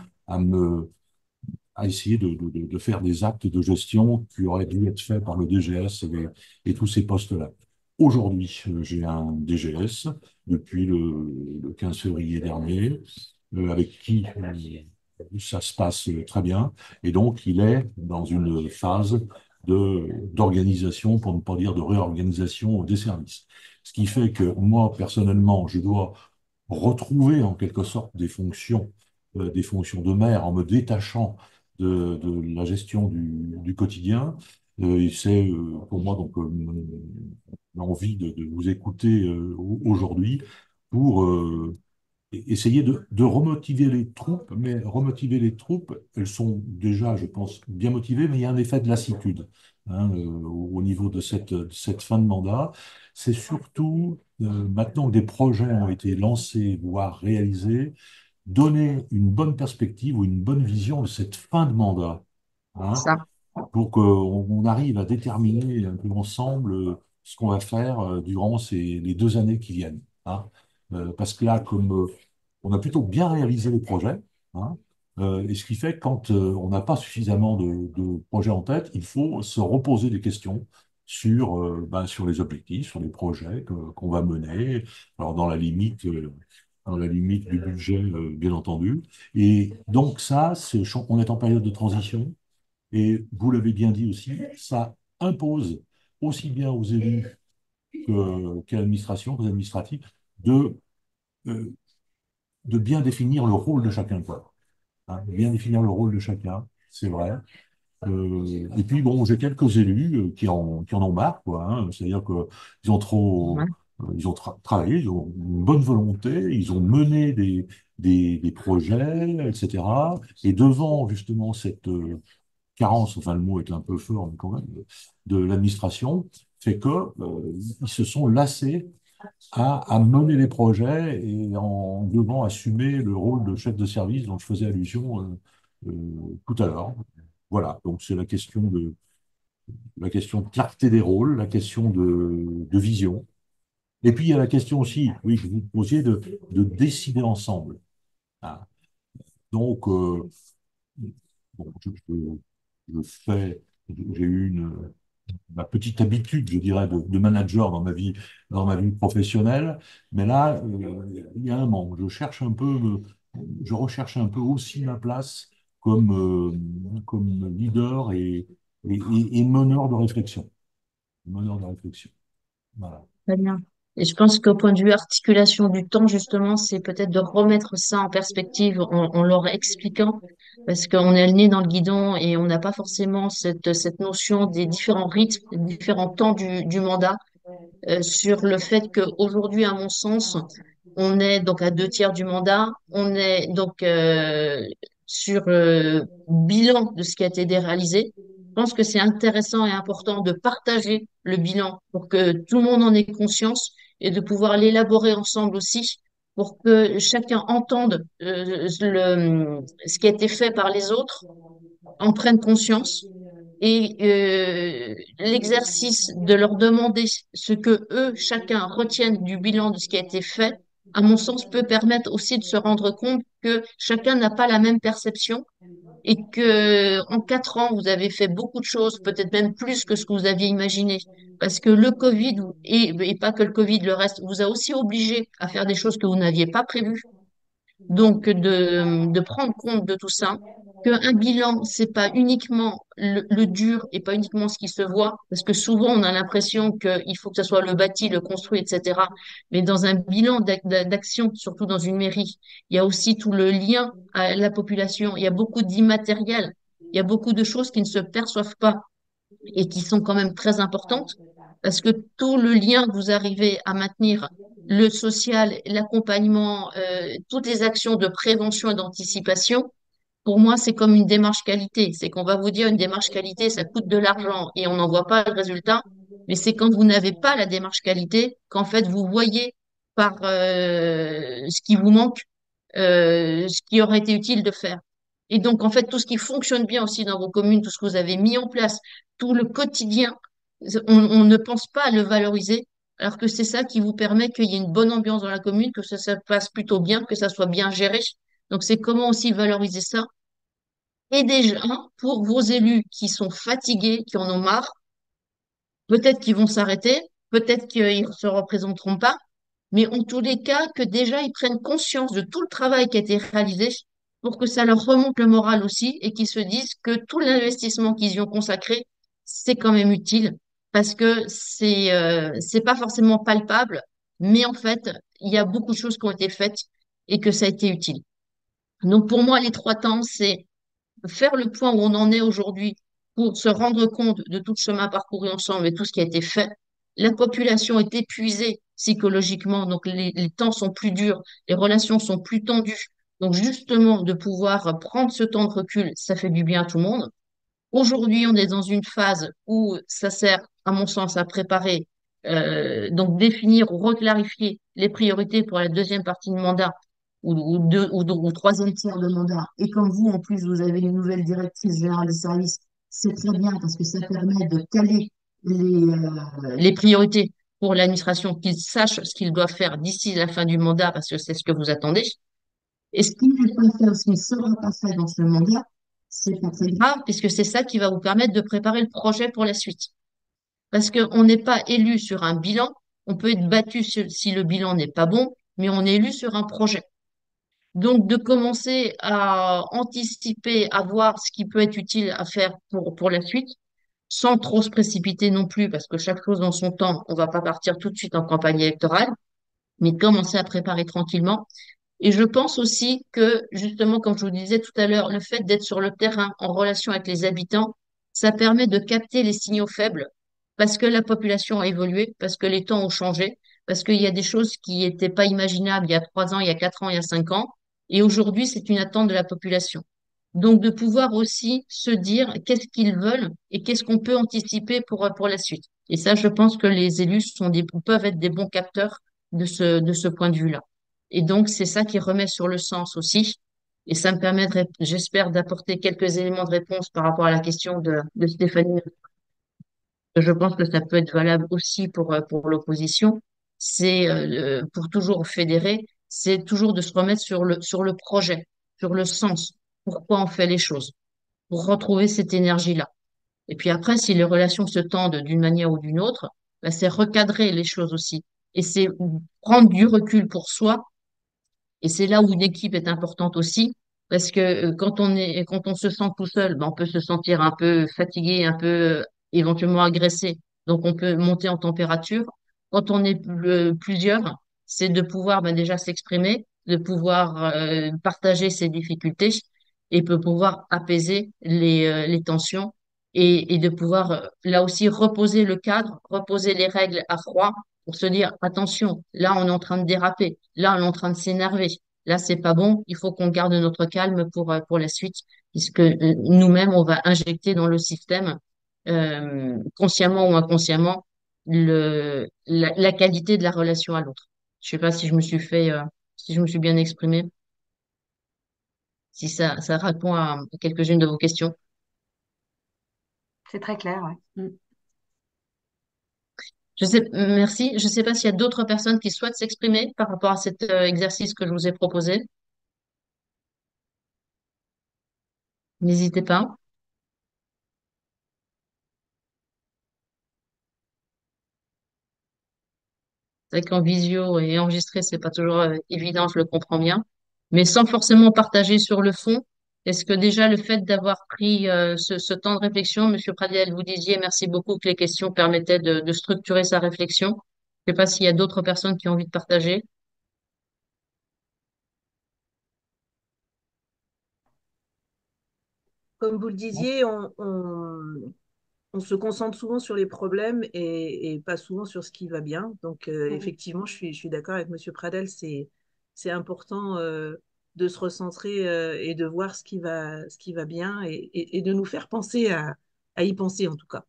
à essayer de faire des actes de gestion qui auraient dû être faits par le DGS et tous ces postes-là. Aujourd'hui, j'ai un DGS depuis le 15 février dernier, avec qui ça se passe très bien. Et donc, il est dans une phase d'organisation, pour ne pas dire de réorganisation des services. Ce qui fait que moi, personnellement, je dois retrouver en quelque sorte des fonctions de maire en me détachant de la gestion du quotidien. Et c'est pour moi donc l'envie de vous écouter aujourd'hui pour essayer de remotiver les troupes, mais remotiver les troupes, elles sont déjà, je pense, bien motivées, mais il y a un effet de lassitude hein, au niveau de cette fin de mandat. C'est surtout, maintenant que des projets ont été lancés, voire réalisés, donner une bonne perspective ou une bonne vision de cette fin de mandat, hein, Ça. pour qu'on arrive à déterminer un peu ensemble ce qu'on va faire durant les 2 années qui viennent, hein. Parce que là, comme on a plutôt bien réalisé les projets, hein, et ce qui fait que quand on n'a pas suffisamment de projets en tête, il faut se reposer des questions sur les objectifs, sur les projets qu'on va mener, alors dans la limite du budget, bien entendu. Et donc ça, on est en période de transition. Et vous l'avez bien dit aussi, ça impose aussi bien aux élus qu'à l'administration, qu'aux administratifs, de, euh, de bien définir le rôle de chacun, quoi. Hein, bien définir le rôle de chacun, c'est vrai. Et puis bon, j'ai quelques élus qui en ont marre, quoi, hein. C'est-à-dire qu'ils ont Ouais. ils ont travaillé, ils ont une bonne volonté, ils ont mené des projets, etc. Et devant justement cette carence, enfin le mot est un peu fort mais quand même, de l'administration, fait que ils se sont lassés à mener les projets et en devant assumer le rôle de chef de service dont je faisais allusion tout à l'heure. Voilà, donc c'est la question de clarté des rôles, la question de vision. Et puis il y a la question aussi, oui, que vous posiez de décider ensemble, hein. Donc, bon, je fais, j'ai eu ma petite habitude, je dirais, de manager dans ma vie professionnelle. Mais là, il y a un manque. Je recherche un peu aussi ma place comme leader et meneur de réflexion. Meneur de réflexion. Voilà. Très bien. Et je pense qu'au point de vue articulation du temps, justement, c'est peut-être de remettre ça en perspective en leur expliquant, parce qu'on est le nez dans le guidon et on n'a pas forcément cette notion des différents rythmes, des différents temps du mandat, sur le fait qu'aujourd'hui, à mon sens, on est donc à 2 tiers du mandat, on est donc sur bilan de ce qui a été réalisé. Je pense que c'est intéressant et important de partager le bilan pour que tout le monde en ait conscience et de pouvoir l'élaborer ensemble aussi pour que chacun entende ce qui a été fait par les autres, en prenne conscience et l'exercice de leur demander ce que eux, chacun, retiennent du bilan de ce qui a été fait, à mon sens, peut permettre aussi de se rendre compte que chacun n'a pas la même perception et que en 4 ans, vous avez fait beaucoup de choses, peut-être même plus que ce que vous aviez imaginé. Parce que le Covid, et pas que le Covid, le reste, vous a aussi obligé à faire des choses que vous n'aviez pas prévues. Donc, de prendre compte de tout ça, qu'un bilan, c'est pas uniquement le dur et pas uniquement ce qui se voit, parce que souvent on a l'impression qu'il faut que ce soit le bâti, le construit, etc. Mais dans un bilan d'action, surtout dans une mairie, il y a aussi tout le lien à la population, il y a beaucoup d'immatériel, il y a beaucoup de choses qui ne se perçoivent pas et qui sont quand même très importantes, parce que tout le lien que vous arrivez à maintenir, le social, l'accompagnement, toutes les actions de prévention et d'anticipation, pour moi, c'est comme une démarche qualité. C'est qu'on va vous dire une démarche qualité, ça coûte de l'argent et on n'en voit pas le résultat. Mais c'est quand vous n'avez pas la démarche qualité qu'en fait vous voyez par ce qui vous manque, ce qui aurait été utile de faire. Et donc, en fait, tout ce qui fonctionne bien aussi dans vos communes, tout ce que vous avez mis en place, tout le quotidien, on ne pense pas à le valoriser, alors que c'est ça qui vous permet qu'il y ait une bonne ambiance dans la commune, que ça se passe plutôt bien, que ça soit bien géré. Donc, c'est comment aussi valoriser ça. Et déjà, pour vos élus qui sont fatigués, qui en ont marre, peut-être qu'ils vont s'arrêter, peut-être qu'ils ne se représenteront pas, mais en tous les cas, que déjà ils prennent conscience de tout le travail qui a été réalisé pour que ça leur remonte le moral aussi et qu'ils se disent que tout l'investissement qu'ils y ont consacré, c'est quand même utile parce que c'est pas forcément palpable, mais en fait, il y a beaucoup de choses qui ont été faites et que ça a été utile. Donc pour moi, les 3 temps, c'est faire le point où on en est aujourd'hui pour se rendre compte de tout le chemin parcouru ensemble et tout ce qui a été fait. La population est épuisée psychologiquement, donc les temps sont plus durs, les relations sont plus tendues. Donc justement, de pouvoir prendre ce temps de recul, ça fait du bien à tout le monde. Aujourd'hui, on est dans une phase où ça sert, à mon sens, à préparer, donc définir ou reclarifier les priorités pour la deuxième partie de mandat ou troisième tiers de mandat. Et comme vous, en plus, vous avez une nouvelle directrice générale des services, c'est très bien parce que ça permet de caler les priorités pour l'administration, qu'ils sachent ce qu'ils doivent faire d'ici la fin du mandat parce que c'est ce que vous attendez. Et ce qui n'est pas fait, ce qui ne sera pas fait dans ce mandat, c'est pas très grave, puisque c'est ça qui va vous permettre de préparer le projet pour la suite. Parce qu'on n'est pas élu sur un bilan, on peut être battu si le bilan n'est pas bon, mais on est élu sur un projet. Donc, de commencer à anticiper, à voir ce qui peut être utile à faire pour la suite, sans trop se précipiter non plus, parce que chaque chose dans son temps, on va pas partir tout de suite en campagne électorale, mais commencer à préparer tranquillement. Et je pense aussi que, justement, comme je vous disais tout à l'heure, le fait d'être sur le terrain en relation avec les habitants, ça permet de capter les signaux faibles parce que la population a évolué, parce que les temps ont changé, parce qu'il y a des choses qui n'étaient pas imaginables il y a 3 ans, il y a 4 ans, il y a 5 ans. Et aujourd'hui, c'est une attente de la population. Donc, de pouvoir aussi se dire qu'est-ce qu'ils veulent et qu'est-ce qu'on peut anticiper pour la suite. Et ça, je pense que les élus peuvent être des bons capteurs de ce point de vue-là. Et donc, c'est ça qui remet sur le sens aussi. Et ça me permet, j'espère, d'apporter quelques éléments de réponse par rapport à la question de Stéphanie. Je pense que ça peut être valable aussi pour l'opposition. C'est pour toujours fédérer, c'est toujours de se remettre sur le projet, sur le sens, pourquoi on fait les choses, pour retrouver cette énergie-là. Et puis après, si les relations se tendent d'une manière ou d'une autre, ben, c'est recadrer les choses aussi. Et c'est prendre du recul pour soi et c'est là où une équipe est importante aussi, parce que quand on se sent tout seul, ben, on peut se sentir un peu fatigué, un peu éventuellement agressé. Donc on peut monter en température. Quand on est plusieurs, c'est de pouvoir ben, déjà s'exprimer, de pouvoir partager ses difficultés et de pouvoir apaiser les tensions et de pouvoir là aussi reposer le cadre, reposer les règles à froid pour se dire, attention, là, on est en train de déraper, là, on est en train de s'énerver, là, c'est pas bon, il faut qu'on garde notre calme pour la suite, puisque nous-mêmes, on va injecter dans le système, consciemment ou inconsciemment, la qualité de la relation à l'autre. Je sais pas si je me suis si je me suis bien exprimée, si ça répond à quelques-unes de vos questions. C'est très clair, ouais. Merci. Je sais pas s'il y a d'autres personnes qui souhaitent s'exprimer par rapport à cet exercice que je vous ai proposé. N'hésitez pas. C'est vrai qu'en visio et enregistré, c'est pas toujours évident, je le comprends bien. Mais sans forcément partager sur le fond, est-ce que déjà le fait d'avoir pris ce temps de réflexion, Monsieur Pradel, vous disiez merci beaucoup que les questions permettaient de structurer sa réflexion. Je sais pas s'il y a d'autres personnes qui ont envie de partager. Comme vous le disiez, on se concentre souvent sur les problèmes et pas souvent sur ce qui va bien. Donc, effectivement, je suis d'accord avec Monsieur Pradel, c'est important de se recentrer et de voir ce qui va bien et de nous faire penser à y penser en tout cas.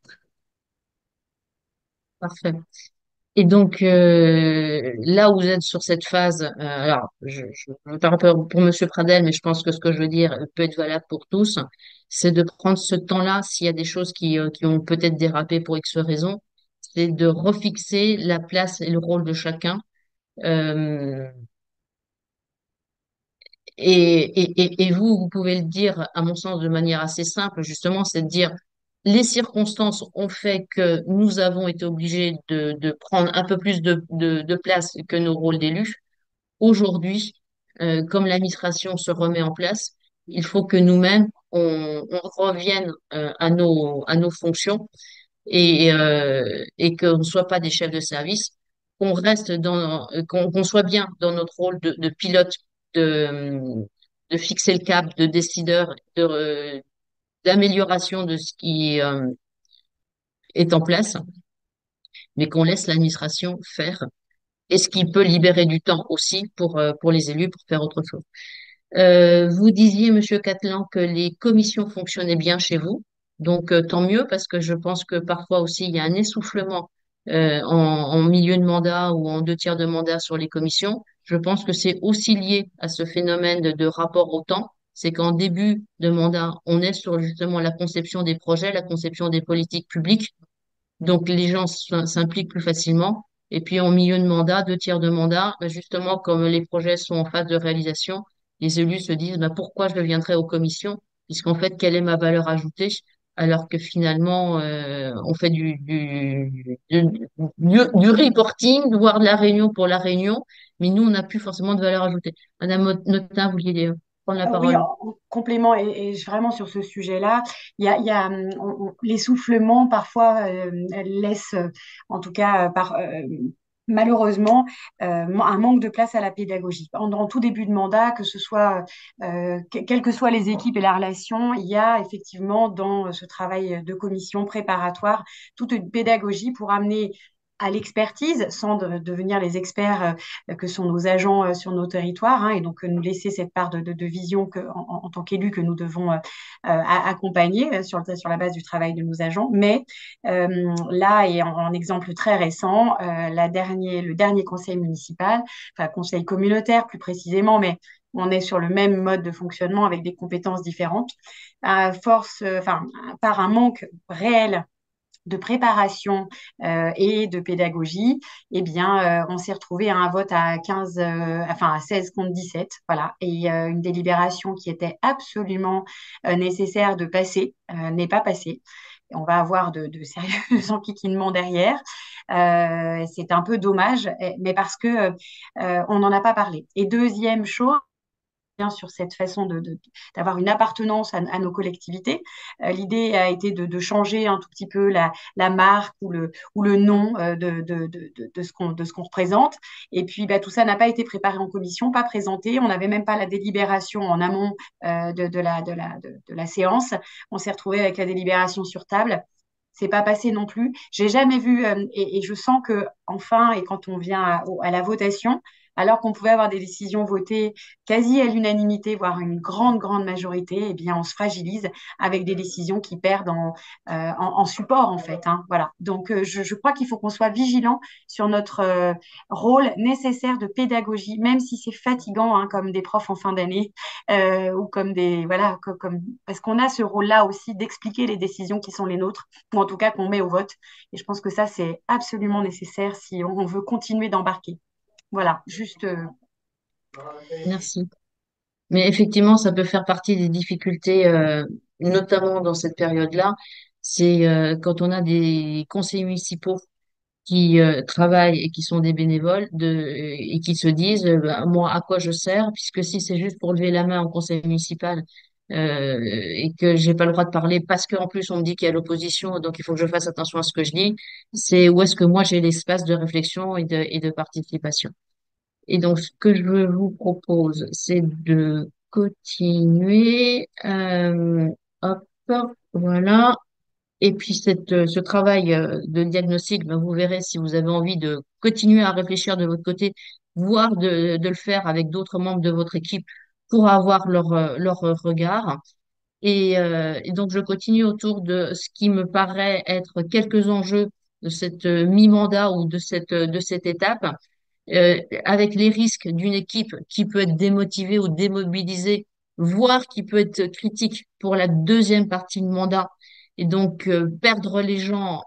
Parfait. Et donc, là où vous êtes sur cette phase, alors, je parle pas pour Monsieur Pradel, mais je pense que ce que je veux dire peut être valable pour tous, c'est de prendre ce temps-là, s'il y a des choses qui ont peut-être dérapé pour X raisons, c'est de refixer la place et le rôle de chacun. Euh, et vous, vous pouvez le dire, à mon sens, de manière assez simple, justement, c'est de dire, les circonstances ont fait que nous avons été obligés de prendre un peu plus de place que nos rôles d'élus. Aujourd'hui, comme l'administration se remet en place, il faut que nous-mêmes, on revienne à nos fonctions et qu'on ne soit pas des chefs de service, qu'on reste qu'on soit bien dans notre rôle de pilote, de, de fixer le cap, de décideur, d'amélioration de ce qui est en place, mais qu'on laisse l'administration faire et ce qui peut libérer du temps aussi pour les élus pour faire autre chose. Vous disiez, Monsieur Cattelan, que les commissions fonctionnaient bien chez vous. Donc, tant mieux, parce que je pense que parfois aussi, il y a un essoufflement en milieu de mandat ou en deux tiers de mandat sur les commissions. Je pense que c'est aussi lié à ce phénomène de rapport au temps. C'est qu'en début de mandat, on est sur justement la conception des projets, la conception des politiques publiques. Donc, les gens s'impliquent plus facilement. Et puis, en milieu de mandat, deux tiers de mandat, ben, justement, comme les projets sont en phase de réalisation, les élus se disent, ben, pourquoi je viendrai aux commissions? Puisqu'en fait, quelle est ma valeur ajoutée? Alors que finalement, on fait du reporting, voire de la réunion pour la réunion, mais nous, on n'a plus forcément de valeur ajoutée. Madame Notin, vous vouliez prendre la Oui, parole? en complément, vraiment sur ce sujet-là, il y a l'essoufflement parfois laisse, en tout cas, malheureusement, un manque de place à la pédagogie. En tout début de mandat, que ce soit, quelles que soient les équipes et la relation, il y a effectivement dans ce travail de commission préparatoire toute une pédagogie pour amener à l'expertise, sans devenir les experts que sont nos agents sur nos territoires, hein, et donc nous laisser cette part de vision en tant qu'élus que nous devons accompagner sur la base du travail de nos agents. Mais là, et en exemple très récent, le dernier conseil municipal, enfin conseil communautaire plus précisément, mais on est sur le même mode de fonctionnement avec des compétences différentes, par un manque réel de préparation et de pédagogie, eh bien, on s'est retrouvé à un vote à 16 contre 17, voilà, et une délibération qui était absolument nécessaire de passer n'est pas passée. On va avoir de sérieux enquiquinements derrière. C'est un peu dommage, mais parce que on n'en a pas parlé. Et deuxième chose, sur cette façon d'avoir une appartenance à nos collectivités. L'idée a été de changer un tout petit peu la marque ou le nom de ce qu'on représente. Et puis, bah, tout ça n'a pas été préparé en commission, pas présenté. On n'avait même pas la délibération en amont de la séance. On s'est retrouvé avec la délibération sur table. C'est pas passé non plus. J'ai jamais vu, et je sens que enfin, et quand on vient à la votation, alors qu'on pouvait avoir des décisions votées quasi à l'unanimité, voire une grande, grande majorité, eh bien, on se fragilise avec des décisions qui perdent en support, en fait, hein. Voilà. Donc, je crois qu'il faut qu'on soit vigilant sur notre rôle nécessaire de pédagogie, même si c'est fatigant, hein, comme des profs en fin d'année, ou comme des, voilà, parce qu'on a ce rôle-là aussi d'expliquer les décisions qui sont les nôtres, ou en tout cas qu'on met au vote. Et je pense que ça, c'est absolument nécessaire si on veut continuer d'embarquer. Voilà, juste. Merci. Mais effectivement, ça peut faire partie des difficultés, notamment dans cette période-là. C'est quand on a des conseillers municipaux qui travaillent et qui sont des bénévoles et qui se disent ben, moi à quoi je sers puisque si c'est juste pour lever la main au conseil municipal et que j'ai pas le droit de parler parce qu'en plus on me dit qu'il y a l'opposition donc il faut que je fasse attention à ce que je dis, c'est où est-ce que moi j'ai l'espace de réflexion et de participation. Et donc ce que je vous propose c'est de continuer, hop, voilà. Et puis ce travail de diagnostic, ben, vous verrez si vous avez envie de continuer à réfléchir de votre côté, voire de le faire avec d'autres membres de votre équipe pour avoir leur regard. Et donc je continue autour de ce qui me paraît être quelques enjeux de cette mi-mandat ou de cette étape, avec les risques d'une équipe qui peut être démotivée ou démobilisée, voire qui peut être critique pour la deuxième partie de mandat. Et donc, perdre les gens,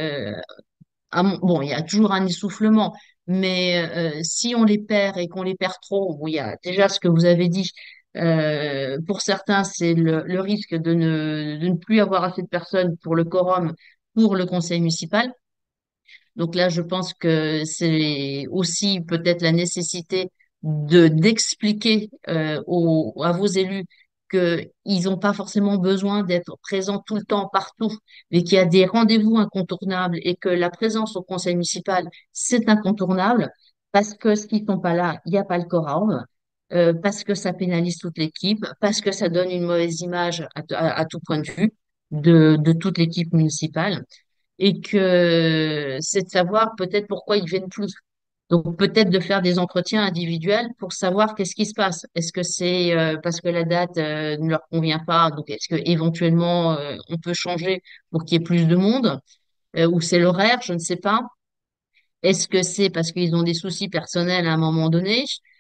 bon, il y a toujours un essoufflement, mais si on les perd et qu'on les perd trop, bon, il y a déjà ce que vous avez dit. Pour certains, c'est le risque de ne plus avoir assez de personnes pour le quorum pour le conseil municipal. Donc là, je pense que c'est aussi peut-être la nécessité d'expliquer à vos élus qu'ils n'ont pas forcément besoin d'être présents tout le temps partout, mais qu'il y a des rendez-vous incontournables et que la présence au conseil municipal, c'est incontournable parce que s'ils sont pas là, il n'y a pas le quorum, parce que ça pénalise toute l'équipe, parce que ça donne une mauvaise image à tout point de vue de toute l'équipe municipale et que c'est de savoir peut-être pourquoi ils viennent plus. Donc peut-être de faire des entretiens individuels pour savoir qu'est-ce qui se passe. Est-ce que c'est parce que la date ne leur convient pas, donc est-ce que éventuellement on peut changer pour qu'il y ait plus de monde, ou c'est l'horaire, je ne sais pas. Est-ce que c'est parce qu'ils ont des soucis personnels à un moment donné?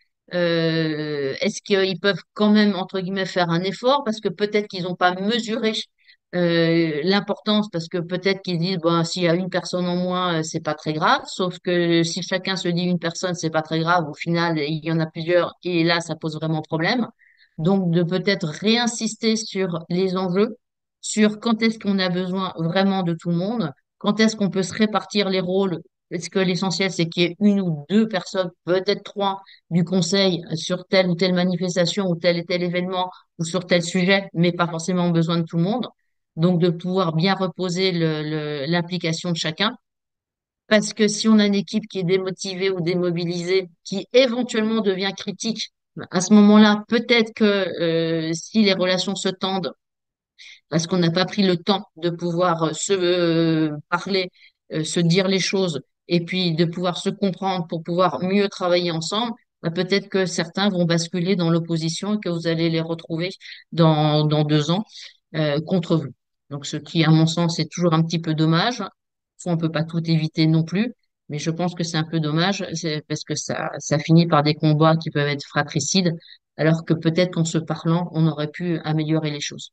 Est-ce qu'ils peuvent quand même, entre guillemets, faire un effort parce que peut-être qu'ils n'ont pas mesuré l'importance, parce que peut-être qu'ils disent, bon, s'il y a une personne en moins, c'est pas très grave, sauf que si chacun se dit une personne, c'est pas très grave, au final, il y en a plusieurs et là, ça pose vraiment problème. Donc, de peut-être réinsister sur les enjeux, sur quand est-ce qu'on a besoin vraiment de tout le monde, quand est-ce qu'on peut se répartir les rôles. Est-ce que l'essentiel, c'est qu'il y ait une ou deux personnes, peut-être trois, du conseil sur telle ou telle manifestation ou tel et tel événement ou sur tel sujet, mais pas forcément besoin de tout le monde. Donc, de pouvoir bien reposer l'implication de chacun. Parce que si on a une équipe qui est démotivée ou démobilisée, qui éventuellement devient critique, à ce moment-là, peut-être que si les relations se tendent, parce qu'on n'a pas pris le temps de pouvoir se parler, se dire les choses, et puis de pouvoir se comprendre pour pouvoir mieux travailler ensemble, bah, peut-être que certains vont basculer dans l'opposition et que vous allez les retrouver dans 2 ans contre vous. Donc, ce qui, à mon sens, est toujours un petit peu dommage. On ne peut pas tout éviter non plus, mais je pense que c'est un peu dommage, c'est parce que ça finit par des combats qui peuvent être fratricides, alors que peut-être qu'en se parlant, on aurait pu améliorer les choses.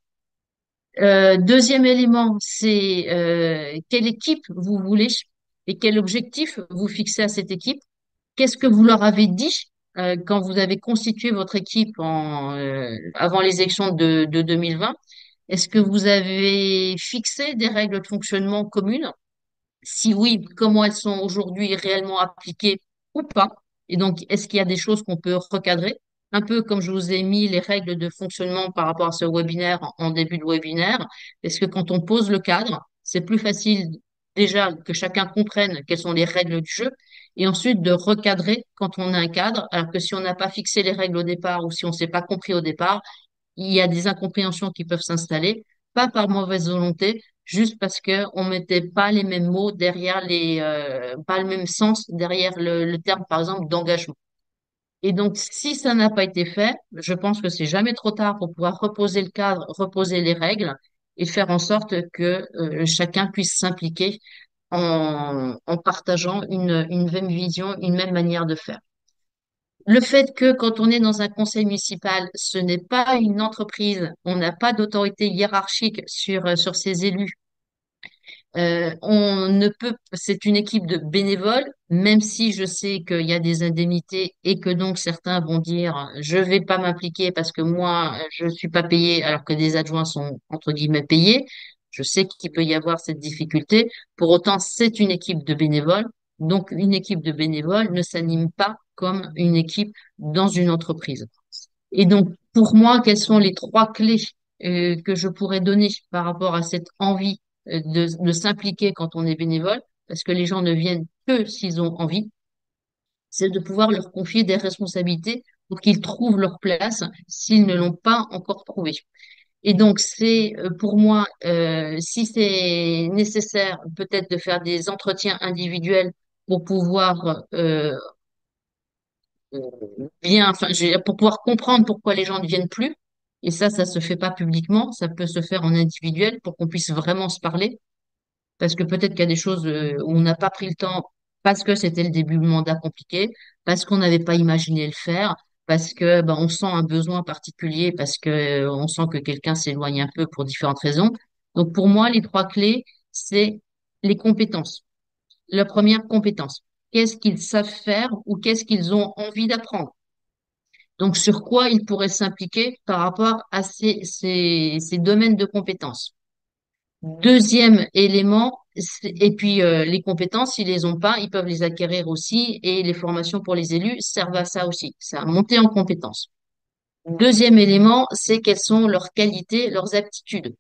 Deuxième élément, c'est quelle équipe vous voulez et quel objectif vous fixez à cette équipe. Qu'est-ce que vous leur avez dit quand vous avez constitué votre équipe avant les élections de 2020? Est-ce que vous avez fixé des règles de fonctionnement communes? Si oui, comment elles sont aujourd'hui réellement appliquées ou pas? Et donc, est-ce qu'il y a des choses qu'on peut recadrer? Un peu comme je vous ai mis les règles de fonctionnement par rapport à ce webinaire en début de webinaire, parce que quand on pose le cadre, c'est plus facile déjà que chacun comprenne quelles sont les règles du jeu, et ensuite de recadrer quand on a un cadre, alors que si on n'a pas fixé les règles au départ ou si on ne s'est pas compris au départ, il y a des incompréhensions qui peuvent s'installer, pas par mauvaise volonté, juste parce que on mettait pas les mêmes mots derrière pas le même sens derrière le terme, par exemple, d'engagement. Et donc, si ça n'a pas été fait, je pense que c'est jamais trop tard pour pouvoir reposer le cadre, reposer les règles et faire en sorte que chacun puisse s'impliquer en partageant une même vision, une même manière de faire. Le fait que quand on est dans un conseil municipal, ce n'est pas une entreprise, on n'a pas d'autorité hiérarchique sur ses élus. On ne peut, c'est une équipe de bénévoles, même si je sais qu'il y a des indemnités et que donc certains vont dire je vais pas m'impliquer parce que moi je suis pas payé alors que des adjoints sont entre guillemets payés. Je sais qu'il peut y avoir cette difficulté. Pour autant, c'est une équipe de bénévoles. Donc, une équipe de bénévoles ne s'anime pas comme une équipe dans une entreprise. Et donc, pour moi, quelles sont les trois clés que je pourrais donner par rapport à cette envie de s'impliquer quand on est bénévole, parce que les gens ne viennent que s'ils ont envie, c'est de pouvoir leur confier des responsabilités pour qu'ils trouvent leur place s'ils ne l'ont pas encore trouvé. Et donc, c'est pour moi, si c'est nécessaire, peut-être de faire des entretiens individuels pour pouvoir euh, bien, enfin, pour pouvoir comprendre pourquoi les gens ne viennent plus. Et ça se fait pas publiquement, ça peut se faire en individuel pour qu'on puisse vraiment se parler. Parce que peut-être qu'il y a des choses où on n'a pas pris le temps parce que c'était le début du mandat compliqué, parce qu'on n'avait pas imaginé le faire, parce que ben, on sent un besoin particulier, parce que on sent que quelqu'un s'éloigne un peu pour différentes raisons. Donc pour moi, les trois clés, c'est les compétences. La première compétence, qu'est-ce qu'ils savent faire ou qu'est-ce qu'ils ont envie d'apprendre? Donc, sur quoi ils pourraient s'impliquer par rapport à ces domaines de compétences. Deuxième élément, et puis les compétences, s'ils les ont pas, ils peuvent les acquérir aussi, et les formations pour les élus servent à ça aussi, c'est à monter en compétences. Deuxième élément, c'est quelles sont leurs qualités, leurs aptitudes.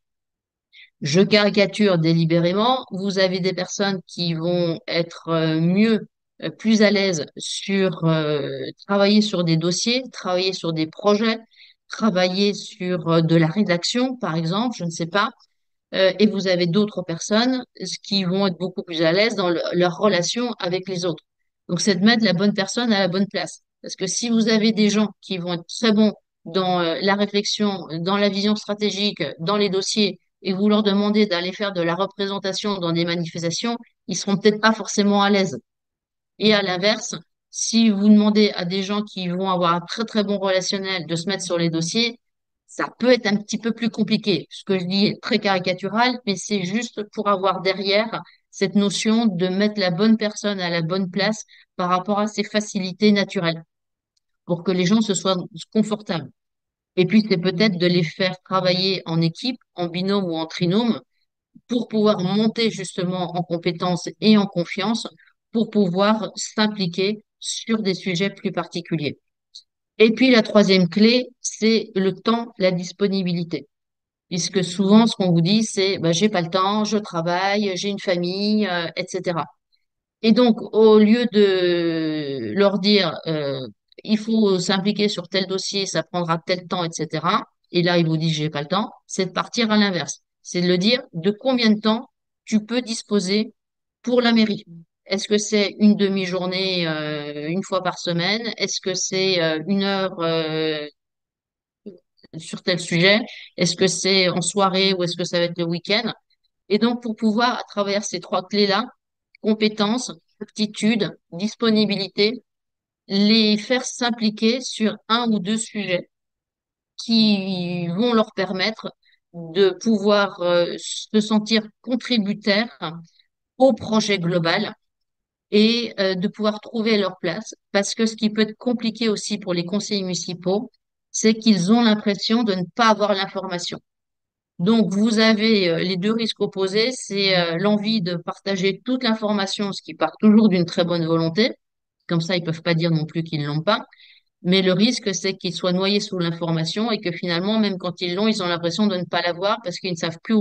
Je caricature délibérément. Vous avez des personnes qui vont être mieux, plus à l'aise sur travailler sur des dossiers, travailler sur des projets, travailler sur de la rédaction, par exemple, je ne sais pas. Et vous avez d'autres personnes qui vont être beaucoup plus à l'aise dans leur relation avec les autres. Donc, c'est de mettre la bonne personne à la bonne place. Parce que si vous avez des gens qui vont être très bons dans la réflexion, dans la vision stratégique, dans les dossiers, et vous leur demandez d'aller faire de la représentation dans des manifestations, ils seront peut-être pas forcément à l'aise. Et à l'inverse, si vous demandez à des gens qui vont avoir un très très bon relationnel de se mettre sur les dossiers, ça peut être un petit peu plus compliqué. Ce que je dis est très caricatural, mais c'est juste pour avoir derrière cette notion de mettre la bonne personne à la bonne place par rapport à ses facilités naturelles, pour que les gens se soient confortables. Et puis, c'est peut-être de les faire travailler en équipe, en binôme ou en trinôme, pour pouvoir monter justement en compétences et en confiance, pour pouvoir s'impliquer sur des sujets plus particuliers. Et puis la troisième clé, c'est le temps, la disponibilité. Puisque souvent, ce qu'on vous dit, c'est bah, j'ai pas le temps, je travaille, j'ai une famille, etc. Et donc, au lieu de leur dire il faut s'impliquer sur tel dossier, ça prendra tel temps, etc. Et là, ils vous disent j'ai pas le temps, c'est de partir à l'inverse. C'est de le dire de combien de temps tu peux disposer pour la mairie. Est-ce que c'est une demi-journée une fois par semaine? Est-ce que c'est une heure sur tel sujet? Est-ce que c'est en soirée ou est-ce que ça va être le week-end? Et donc, pour pouvoir, à travers ces trois clés-là, compétences, aptitudes, disponibilité, les faire s'impliquer sur un ou deux sujets qui vont leur permettre de pouvoir se sentir contributaires au projet global et de pouvoir trouver leur place. Parce que ce qui peut être compliqué aussi pour les conseillers municipaux, c'est qu'ils ont l'impression de ne pas avoir l'information. Donc, vous avez les deux risques opposés, c'est l'envie de partager toute l'information, ce qui part toujours d'une très bonne volonté. Comme ça, ils peuvent pas dire non plus qu'ils l'ont pas. Mais le risque, c'est qu'ils soient noyés sous l'information et que finalement, même quand ils l'ont, ils ont l'impression de ne pas l'avoir parce qu'ils ne savent plus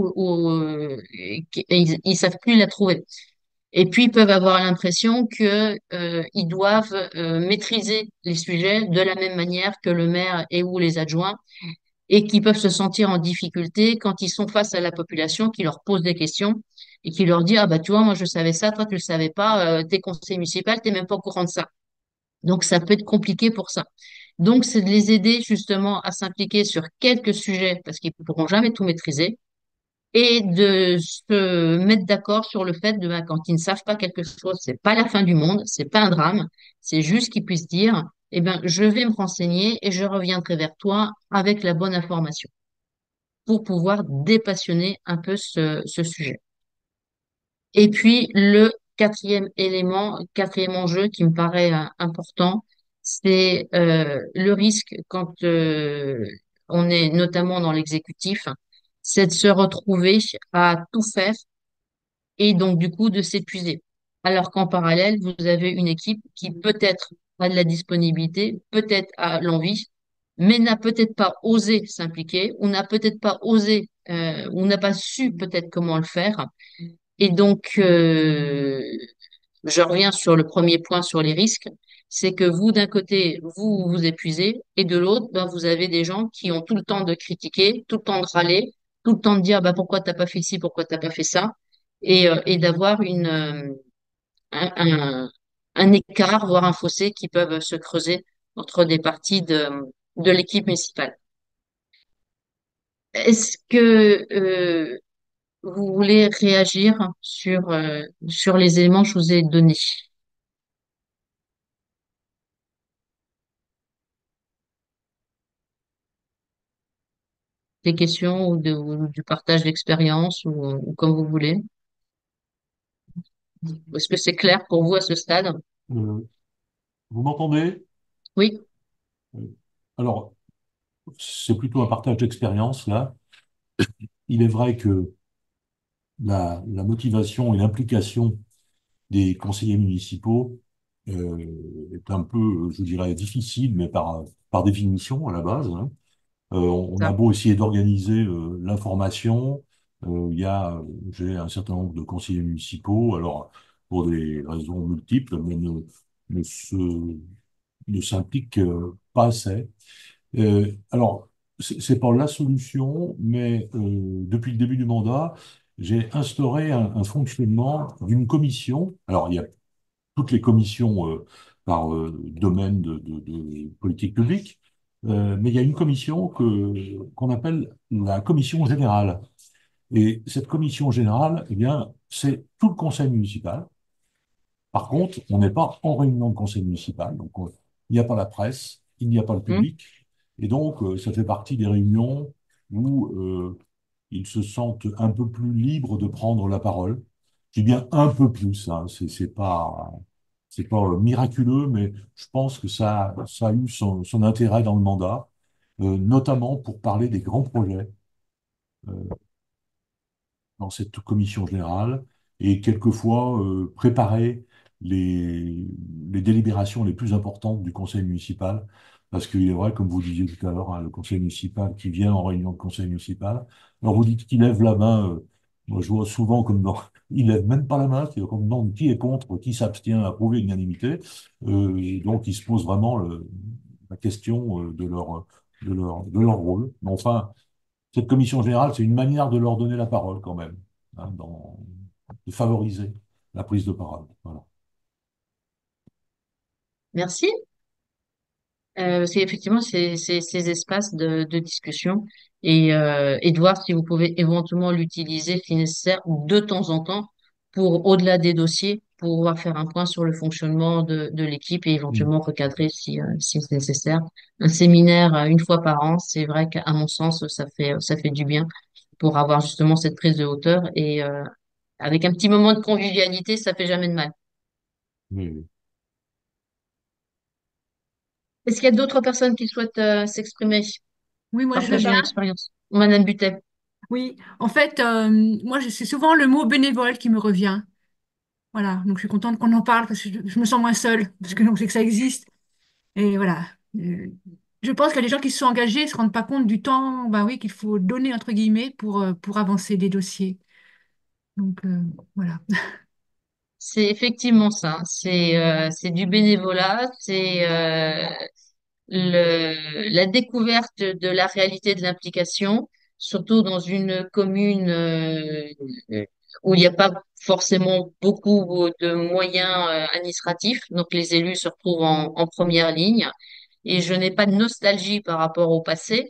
ils savent plus la trouver. Et puis, ils peuvent avoir l'impression que ils doivent maîtriser les sujets de la même manière que le maire et ou les adjoints et qui peuvent se sentir en difficulté quand ils sont face à la population qui leur pose des questions et qui leur dit, ah bah tu vois, moi je savais ça, toi tu le savais pas, t'es conseiller municipal, t'es même pas au courant de ça. Donc, ça peut être compliqué pour ça. Donc, c'est de les aider justement à s'impliquer sur quelques sujets parce qu'ils ne pourront jamais tout maîtriser et de se mettre d'accord sur le fait de ben, quand ils ne savent pas quelque chose, c'est pas la fin du monde, c'est pas un drame, c'est juste qu'ils puissent dire, eh ben, je vais me renseigner et je reviendrai vers toi avec la bonne information pour pouvoir dépassionner un peu ce sujet. Et puis, le quatrième élément, quatrième enjeu qui me paraît important, c'est le risque quand on est notamment dans l'exécutif, c'est de se retrouver à tout faire et donc du coup de s'épuiser. Alors qu'en parallèle, vous avez une équipe qui peut-être a de la disponibilité, peut-être a l'envie, mais n'a peut-être pas osé s'impliquer, ou n'a peut-être pas osé, ou n'a pas su peut-être comment le faire. Et donc, je reviens sur le premier point sur les risques, c'est que vous, d'un côté, vous vous épuisez, et de l'autre, ben, vous avez des gens qui ont tout le temps de critiquer, tout le temps de râler, tout le temps de dire bah, pourquoi t'as pas fait ci, pourquoi t'as pas fait ça, et d'avoir un, un, un écart, voire un fossé qui peuvent se creuser entre des parties de l'équipe municipale. Est-ce que vous voulez réagir sur les éléments que je vous ai donnés? Des questions ou du partage d'expérience ou comme vous voulez. Est-ce que c'est clair pour vous à ce stade? Euh, vous m'entendez? Oui, Alors, c'est plutôt un partage d'expérience, là. Il est vrai que la motivation et l'implication des conseillers municipaux est un peu, je dirais, difficile, mais par définition, à la base, hein. On a ça. beau essayer d'organiser l'information, j'ai un certain nombre de conseillers municipaux, alors pour des raisons multiples, mais ne se, ne s'impliquent pas assez. Alors, c'est pas la solution, mais depuis le début du mandat, j'ai instauré un fonctionnement d'une commission. Alors, il y a toutes les commissions par domaine de politique publique, mais il y a une commission qu'on appelle la commission générale. Et cette commission générale, eh bien, c'est tout le conseil municipal. Par contre, on n'est pas en réunion de conseil municipal, donc il n'y a pas la presse, il n'y a pas le Hmm. public, et donc ça fait partie des réunions où ils se sentent un peu plus libres de prendre la parole. Je dis bien un peu plus, hein, c'est pas miraculeux, mais je pense que ça a eu son intérêt dans le mandat, notamment pour parler des grands projets dans cette commission générale et quelquefois préparer les délibérations les plus importantes du conseil municipal. Parce qu'il est vrai, comme vous disiez tout à l'heure, hein, le conseil municipal qui vient en réunion de conseil municipal, alors vous dites qu'il lève la main, moi je vois souvent comme dans, il lève même pas la main, c'est comme dans qui est contre, qui s'abstient, approuvé l'unanimité. Et donc il se pose vraiment la question de leur rôle. Mais enfin, cette commission générale, c'est une manière de leur donner la parole quand même, hein, de favoriser la prise de parole. Voilà. Merci. Parce qu'effectivement, c'est ces espaces de discussion et de voir si vous pouvez éventuellement l'utiliser si nécessaire de temps en temps pour, au-delà des dossiers, pour pouvoir faire un point sur le fonctionnement de l'équipe et Mm. éventuellement recadrer si c'est nécessaire. Un séminaire une fois par an, c'est vrai qu'à mon sens, ça fait du bien pour avoir justement cette prise de hauteur et avec un petit moment de convivialité, ça fait jamais de mal. Oui. Est-ce qu'il y a d'autres personnes qui souhaitent s'exprimer, Oui, moi je veux partager bien. une expérience? Madame Butet. Oui, en fait, moi c'est souvent le mot bénévole qui me revient. Voilà, donc je suis contente qu'on en parle parce que je me sens moins seule, parce que donc, c'est que ça existe. Et voilà. Euh, je pense qu'il y a des gens qui se sont engagés, ne se rendent pas compte du temps, bah oui, qu'il faut donner, entre guillemets, pour avancer des dossiers. Donc, voilà. C'est effectivement ça. C'est du bénévolat, c'est la découverte de la réalité de l'implication, surtout dans une commune où il n'y a pas forcément beaucoup de moyens administratifs. Donc les élus se retrouvent en première ligne. Et je n'ai pas de nostalgie par rapport au passé.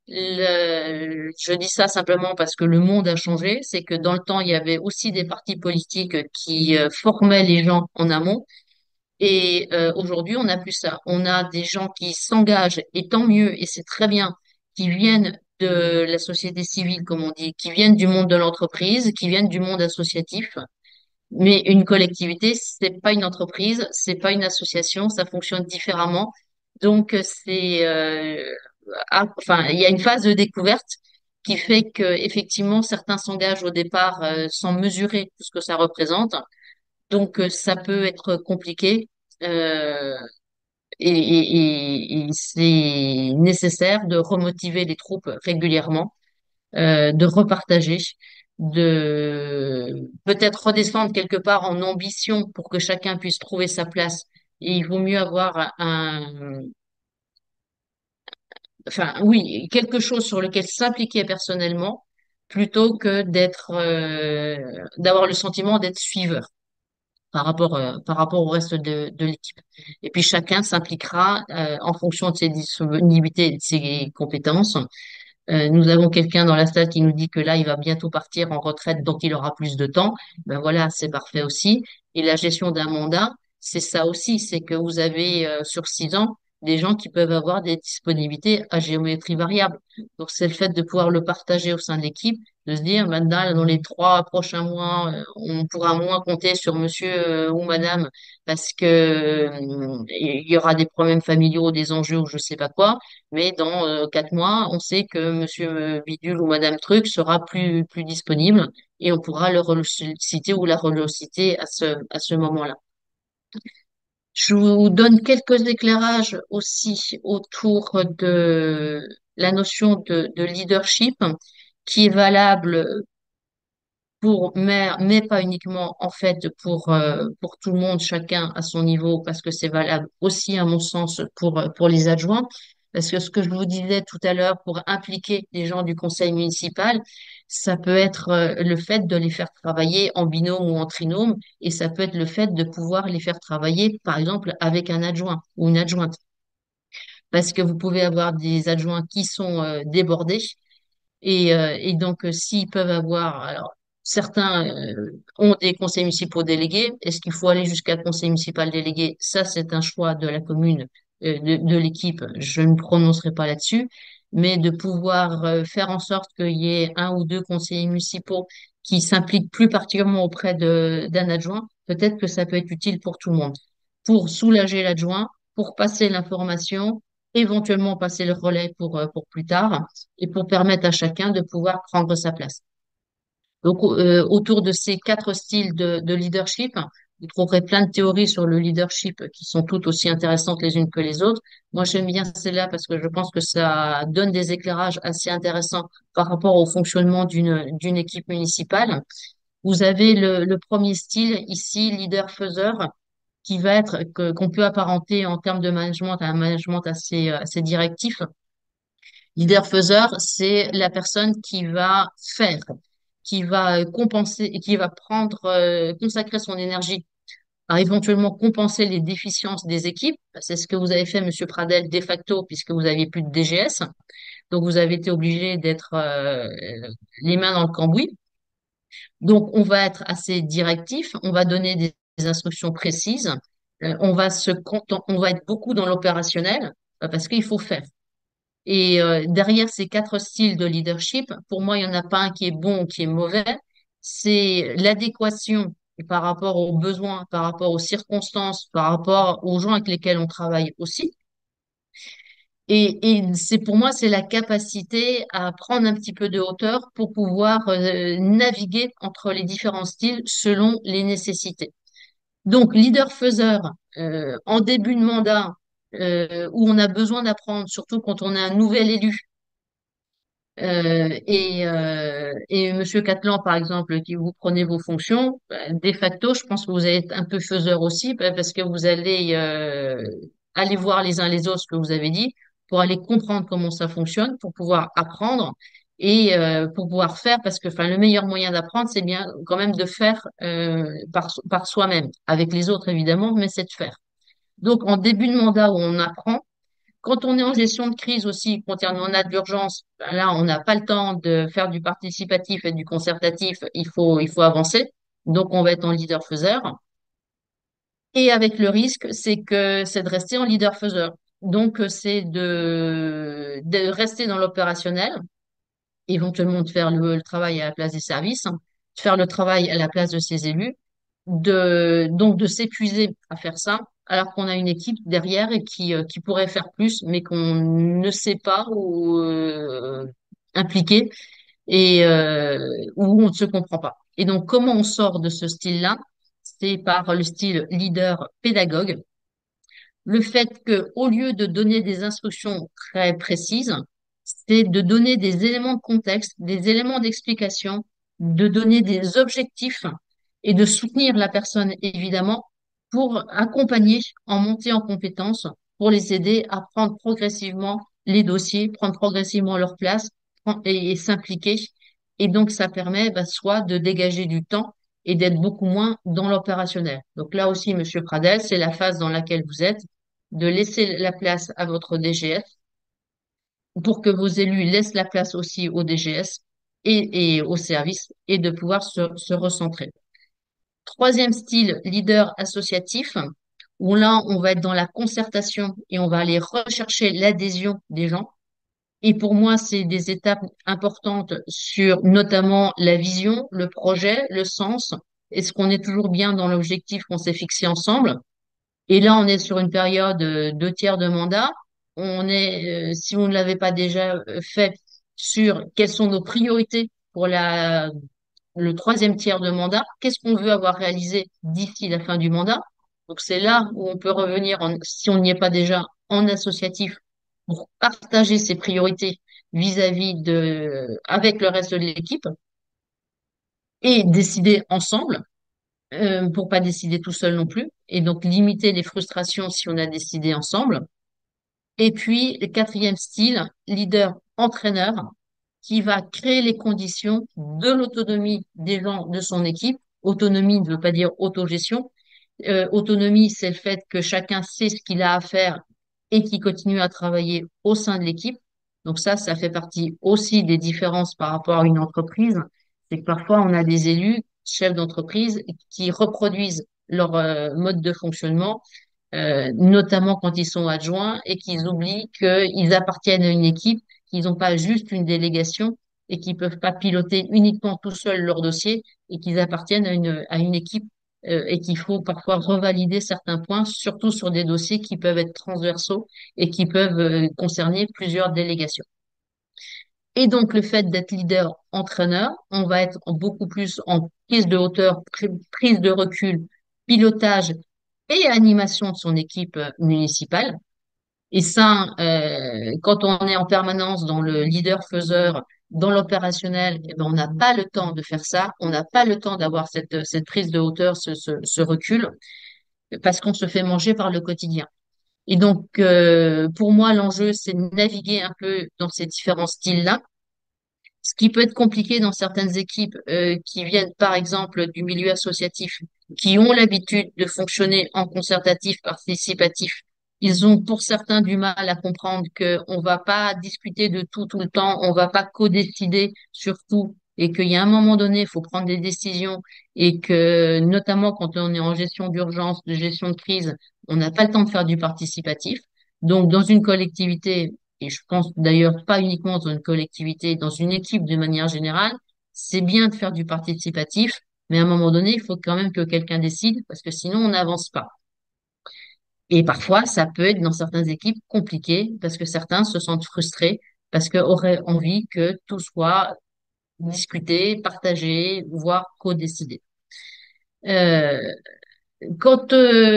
Je dis ça simplement parce que le monde a changé. C'est que dans le temps, il y avait aussi des partis politiques qui formaient les gens en amont. Et aujourd'hui, on n'a plus ça. On a des gens qui s'engagent, et tant mieux, et c'est très bien, qui viennent de la société civile, comme on dit, qui viennent du monde de l'entreprise, qui viennent du monde associatif. Mais une collectivité, c'est pas une entreprise, c'est pas une association, ça fonctionne différemment. Donc enfin, il y a une phase de découverte qui fait que effectivement certains s'engagent au départ sans mesurer tout ce que ça représente. Donc ça peut être compliqué. Euh, et c'est nécessaire de remotiver les troupes régulièrement, de repartager, de peut-être redescendre quelque part en ambition pour que chacun puisse trouver sa place. Et il vaut mieux avoir enfin oui, quelque chose sur lequel s'impliquer personnellement plutôt que d'avoir le sentiment d'être suiveur par rapport au reste de l'équipe. Et puis chacun s'impliquera en fonction de ses disponibilités et de ses compétences. Nous avons quelqu'un dans la salle qui nous dit que là, il va bientôt partir en retraite, donc il aura plus de temps. Ben voilà, c'est parfait aussi. Et la gestion d'un mandat, c'est ça aussi, c'est que vous avez sur 6 ans des gens qui peuvent avoir des disponibilités à géométrie variable. Donc c'est le fait de pouvoir le partager au sein de l'équipe, de se dire maintenant, dans les 3 prochains mois, on pourra moins compter sur monsieur ou madame parce que il y aura des problèmes familiaux, des enjeux ou je sais pas quoi. Mais dans 4 mois, on sait que Monsieur Bidule ou Madame Truc sera plus disponible et on pourra le solliciter ou la solliciter à ce moment-là. Je vous donne quelques éclairages aussi autour de la notion de leadership qui est valable mais pas uniquement en fait pour tout le monde, chacun à son niveau, parce que c'est valable aussi à mon sens pour les adjoints. Parce que ce que je vous disais tout à l'heure, pour impliquer les gens du conseil municipal, ça peut être le fait de les faire travailler en binôme ou en trinôme, et ça peut être le fait de pouvoir les faire travailler, par exemple, avec un adjoint ou une adjointe. Parce que vous pouvez avoir des adjoints qui sont débordés et donc, s'ils peuvent avoir, alors, certains ont des conseils municipaux délégués. Est-ce qu'il faut aller jusqu'à conseil municipal délégué? Ça, c'est un choix de la commune, de l'équipe. Je ne prononcerai pas là-dessus, mais de pouvoir faire en sorte qu'il y ait un ou deux conseillers municipaux qui s'impliquent plus particulièrement auprès d'un adjoint, peut-être que ça peut être utile pour tout le monde, pour soulager l'adjoint, pour passer l'information, éventuellement passer le relais pour plus tard et pour permettre à chacun de pouvoir prendre sa place. Donc, autour de ces 4 styles de leadership, vous trouverez plein de théories sur le leadership qui sont toutes aussi intéressantes les unes que les autres. Moi, j'aime bien celle-là parce que je pense que ça donne des éclairages assez intéressants par rapport au fonctionnement d'une équipe municipale. Vous avez le premier style ici, leader-faiseur, qui va être qu'on peut apparenter en termes de management à un management assez directif. Leader-faiseur, c'est la personne qui va faire, qui va compenser et qui va consacrer son énergie à éventuellement compenser les déficiences des équipes. C'est ce que vous avez fait, Monsieur Pradel, de facto, puisque vous n'aviez plus de DGS. Donc, vous avez été obligé d'être les mains dans le cambouis. Donc, on va être assez directif, on va donner des instructions précises, on va être beaucoup dans l'opérationnel parce qu'il faut faire. Et derrière ces 4 styles de leadership, pour moi, il n'y en a pas un qui est bon ou qui est mauvais. C'est l'adéquation par rapport aux besoins, par rapport aux circonstances, par rapport aux gens avec lesquels on travaille aussi. Et c'est pour moi, c'est la capacité à prendre un petit peu de hauteur pour pouvoir naviguer entre les différents styles selon les nécessités. Donc, leader-faiseur, en début de mandat, où on a besoin d'apprendre, surtout quand on est un nouvel élu, et Monsieur Cattelan, par exemple, qui vous prenez vos fonctions, de facto, je pense que vous allez être un peu faiseur aussi, parce que vous allez aller voir les uns les autres ce que vous avez dit, pour aller comprendre comment ça fonctionne, pour pouvoir apprendre et pour pouvoir faire, parce que enfin, le meilleur moyen d'apprendre, c'est bien quand même de faire par soi-même, avec les autres évidemment, mais c'est de faire. Donc, en début de mandat où on apprend, quand on est en gestion de crise aussi, quand on a de l'urgence, ben là, on n'a pas le temps de faire du participatif et du concertatif, il faut avancer. Donc, on va être en leader-faiseur. Et avec le risque, c'est de rester en leader-faiseur. Donc, c'est de rester dans l'opérationnel, éventuellement de faire le travail à la place des services, hein, de faire le travail à la place de ses élus, donc de s'épuiser à faire ça, alors qu'on a une équipe derrière et qui pourrait faire plus, mais qu'on ne sait pas ou impliquer et où on ne se comprend pas. Et donc, comment on sort de ce style-là? C'est par le style leader pédagogue, le fait que, au lieu de donner des instructions très précises, c'est de donner des éléments de contexte, des éléments d'explication, de donner des objectifs et de soutenir la personne, évidemment, pour accompagner en montée en compétences, pour les aider à prendre progressivement les dossiers, prendre progressivement leur place et s'impliquer. Et donc, ça permet soit de dégager du temps et d'être beaucoup moins dans l'opérationnel. Donc là aussi, Monsieur Pradel, c'est la phase dans laquelle vous êtes, de laisser la place à votre DGF pour que vos élus laissent la place aussi au DGS et au service et de pouvoir se recentrer. Troisième style, leader associatif, où là, on va être dans la concertation et on va aller rechercher l'adhésion des gens. Et pour moi, c'est des étapes importantes sur notamment la vision, le projet, le sens. Est-ce qu'on est toujours bien dans l'objectif qu'on s'est fixé ensemble? Et là, on est sur une période de 2 tiers de mandat. On est, si vous ne l'avez pas déjà fait, sur quelles sont nos priorités pour le 3e tiers de mandat. Qu'est-ce qu'on veut avoir réalisé d'ici la fin du mandat? Donc, c'est là où on peut revenir, si on n'y est pas déjà, en associatif pour partager ses priorités avec le reste de l'équipe et décider ensemble pour pas décider tout seul non plus, et donc limiter les frustrations si on a décidé ensemble. Et puis, le 4e style, leader-entraîneur, qui va créer les conditions de l'autonomie des gens de son équipe. Autonomie ne veut pas dire autogestion. Autonomie, c'est le fait que chacun sait ce qu'il a à faire et qui continue à travailler au sein de l'équipe. Donc ça fait partie aussi des différences par rapport à une entreprise. C'est que parfois, on a des élus, chefs d'entreprise, qui reproduisent leur mode de fonctionnement, notamment quand ils sont adjoints, et qu'ils oublient qu'ils appartiennent à une équipe, qu'ils n'ont pas juste une délégation et qu'ils peuvent pas piloter uniquement tout seuls leur dossier et qu'ils appartiennent à une équipe et qu'il faut parfois revalider certains points, surtout sur des dossiers qui peuvent être transversaux et qui peuvent concerner plusieurs délégations. Et donc, le fait d'être leader entraîneur, on va être beaucoup plus en prise de hauteur, prise de recul, pilotage et animation de son équipe municipale. Et ça, quand on est en permanence dans le leader-faiseur, dans l'opérationnel, eh ben, on n'a pas le temps de faire ça. On n'a pas le temps d'avoir cette prise de hauteur, ce recul, parce qu'on se fait manger par le quotidien. Et donc, pour moi, l'enjeu, c'est de naviguer un peu dans ces différents styles-là. Ce qui peut être compliqué dans certaines équipes qui viennent, par exemple, du milieu associatif, qui ont l'habitude de fonctionner en concertatif, participatif. Ils ont pour certains du mal à comprendre qu'on va pas discuter de tout le temps, on va pas co-décider sur tout, et qu'il y a un moment donné, il faut prendre des décisions, et que notamment quand on est en gestion d'urgence, de gestion de crise, on n'a pas le temps de faire du participatif. Donc, dans une collectivité, et je pense d'ailleurs pas uniquement dans une collectivité, dans une équipe de manière générale, c'est bien de faire du participatif, mais à un moment donné, il faut quand même que quelqu'un décide, parce que sinon, on n'avance pas. Et parfois, ça peut être dans certaines équipes compliqué, parce que certains se sentent frustrés, parce qu'ils auraient envie que tout soit discuté, partagé, voire co-décidé. Euh, quand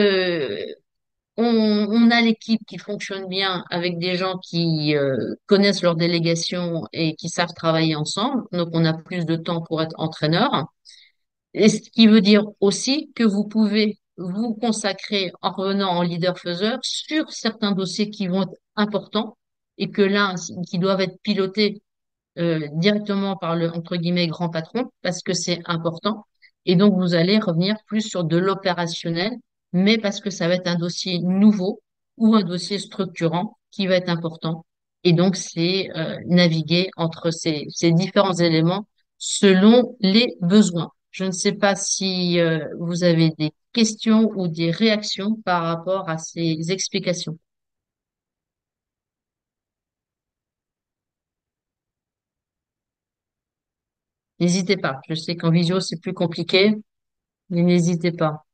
on a l'équipe qui fonctionne bien avec des gens qui connaissent leur délégation et qui savent travailler ensemble. Donc, on a plus de temps pour être entraîneur. Et ce qui veut dire aussi que vous pouvez vous consacrer en revenant en leader-faiseur sur certains dossiers qui vont être importants et que là, qui doivent être pilotés directement par le, entre guillemets, grand patron, parce que c'est important. Et donc, vous allez revenir plus sur de l'opérationnel, mais parce que ça va être un dossier nouveau ou un dossier structurant qui va être important. Et donc, c'est naviguer entre ces différents éléments selon les besoins. Je ne sais pas si vous avez des questions ou des réactions par rapport à ces explications. N'hésitez pas. Je sais qu'en visio, c'est plus compliqué, mais n'hésitez pas.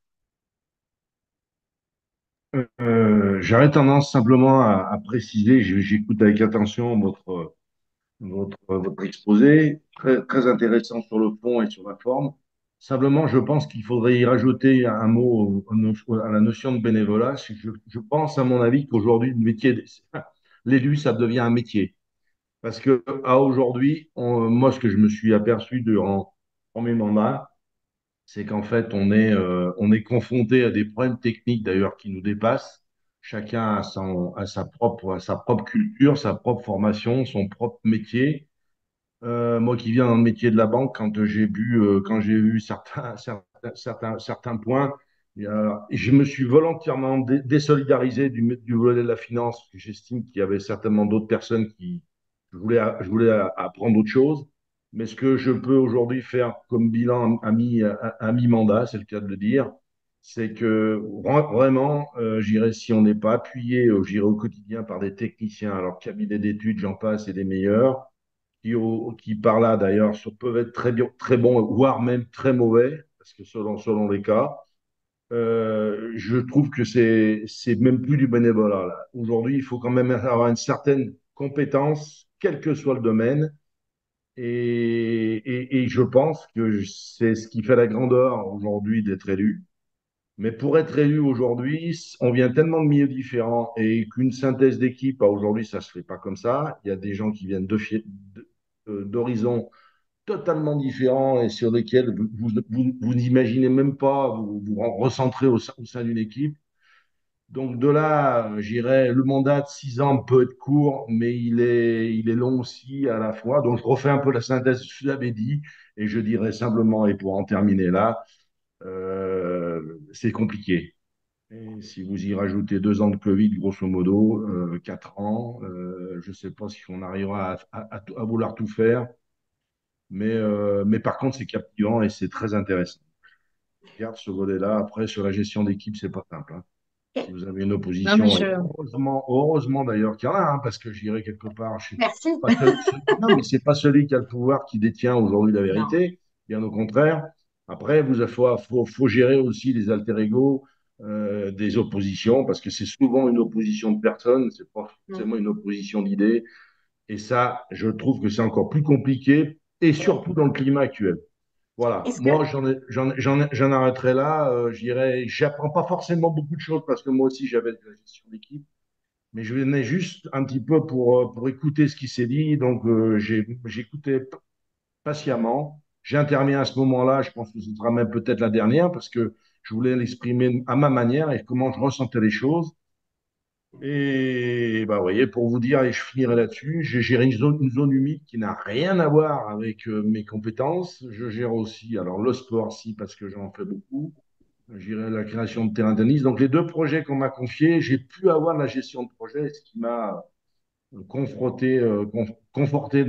J'aurais tendance simplement à préciser, j'écoute avec attention votre exposé, très intéressant sur le fond et sur la forme. Simplement, je pense qu'il faudrait y rajouter un mot à la notion de bénévolat. Je pense, à mon avis, qu'aujourd'hui, le métier, l'élu, ça devient un métier. Parce que à aujourd'hui, moi, ce que je me suis aperçu durant mes mandats, c'est qu'en fait, on est confronté à des problèmes techniques d'ailleurs qui nous dépassent. Chacun a sa propre culture, sa propre formation, son propre métier. Moi qui viens dans le métier de la banque, quand j'ai vu certains points, je me suis volontairement désolidarisé du volet de la finance, parce que j'estime qu'il y avait certainement d'autres personnes qui je voulais apprendre autre chose. Mais ce que je peux aujourd'hui faire comme bilan à mi-mandat, c'est le cas de le dire, c'est que vraiment, j'irai si on n'est pas appuyé, j'irai au quotidien par des techniciens, alors cabinet d'études, j'en passe, et des meilleurs qui par là d'ailleurs peuvent être très bons, voire même très mauvais, parce que selon les cas. Je trouve que c'est même plus du bénévolat, là. Aujourd'hui, il faut quand même avoir une certaine compétence, quel que soit le domaine. Et je pense que c'est ce qui fait la grandeur aujourd'hui d'être élu. Mais pour être élu aujourd'hui, on vient tellement de milieux différents et qu'une synthèse d'équipe, aujourd'hui, ça se fait pas comme ça. Il y a des gens qui viennent d'horizons totalement différents et sur lesquels vous n'imaginez même pas vous recentrer au sein d'une équipe. Donc de là, j'irais, le mandat de 6 ans peut être court, mais il est long aussi à la fois. Donc je refais un peu la synthèse, je l'avais dit, et je dirais simplement, et pour en terminer là, c'est compliqué. Et si vous y rajoutez 2 ans de Covid, grosso modo, 4 ans, je ne sais pas si on arrivera à vouloir tout faire. Mais par contre, c'est captivant et c'est très intéressant. Je garde ce volet-là. Après, sur la gestion d'équipe, c'est pas simple, hein. Si vous avez une Non, mais opposition, et heureusement d'ailleurs qu'il y en a, hein, parce que j'irai quelque part, je sais Merci. pas non, mais c'est pas celui qui a le pouvoir qui détient aujourd'hui la Non. vérité, bien au contraire. Après, faut gérer aussi les alter ego des oppositions, parce que c'est souvent une opposition de personnes, c'est pas forcément une opposition d'idées. Et ça, je trouve que c'est encore plus compliqué, et surtout dans le climat actuel. Voilà, Est-ce que, moi j'en arrêterai là. Je dirais, j'apprends pas forcément beaucoup de choses parce que moi aussi j'avais de la gestion d'équipe, mais je venais juste un petit peu pour écouter ce qui s'est dit. Donc j'écoutais patiemment. J'interviens à ce moment-là, je pense que ce sera même peut-être la dernière parce que je voulais l'exprimer à ma manière et comment je ressentais les choses. Et bah, vous voyez, pour vous dire, et je finirai là-dessus, j'ai géré une zone humide qui n'a rien à voir avec mes compétences. Je gère aussi, alors le sport, si, parce que j'en fais beaucoup. Je gère la création de terrain de tennis. Donc, les 2 projets qu'on m'a confiés, j'ai pu avoir la gestion de projet, ce qui m'a conforté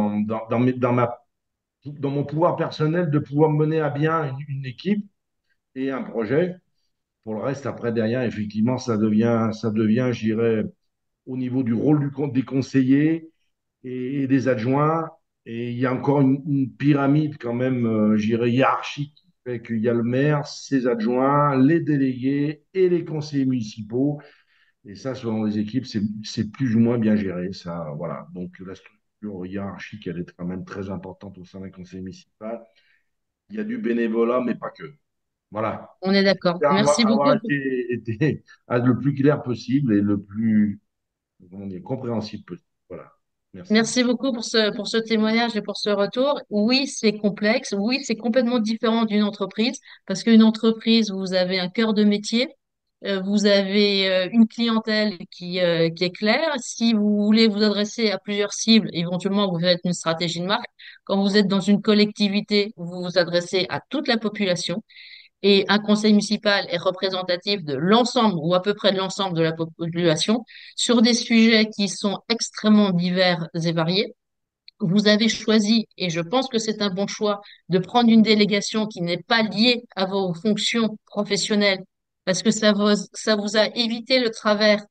dans mon pouvoir personnel de pouvoir mener à bien une équipe et un projet. Pour le reste, après, derrière, effectivement, je dirais, au niveau du rôle des conseillers et des adjoints. Et il y a encore une pyramide quand même, je dirais, hiérarchique qui fait qu'il y a le maire, ses adjoints, les délégués et les conseillers municipaux. Et ça, selon les équipes, c'est plus ou moins bien géré. Ça, voilà. Donc la structure hiérarchique, elle est quand même très importante au sein d'un conseil municipal. Il y a du bénévolat, mais pas que. Voilà. on est d'accord. J'espère Merci avoir beaucoup. été le plus clair possible et le plus comment dire, compréhensible possible. Voilà. Merci. Merci beaucoup pour ce témoignage et pour ce retour. Oui, c'est complexe. Oui, c'est complètement différent d'une entreprise parce qu'une entreprise, vous avez un cœur de métier vous avez une clientèle qui est claire. Si vous voulez vous adresser à plusieurs cibles, éventuellement, vous faites une stratégie de marque. Quand vous êtes dans une collectivité, vous vous adressez à toute la population. Et un conseil municipal est représentatif de l'ensemble ou à peu près de l'ensemble de la population sur des sujets qui sont extrêmement divers et variés. Vous avez choisi, et je pense que c'est un bon choix, de prendre une délégation qui n'est pas liée à vos fonctions professionnelles, parce que ça vous a évité le travers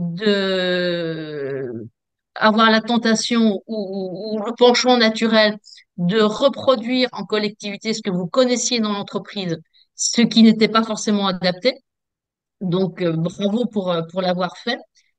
de avoir la tentation ou le penchant naturel de reproduire en collectivité ce que vous connaissiez dans l'entreprise, ce qui n'était pas forcément adapté. Donc, bravo pour l'avoir fait.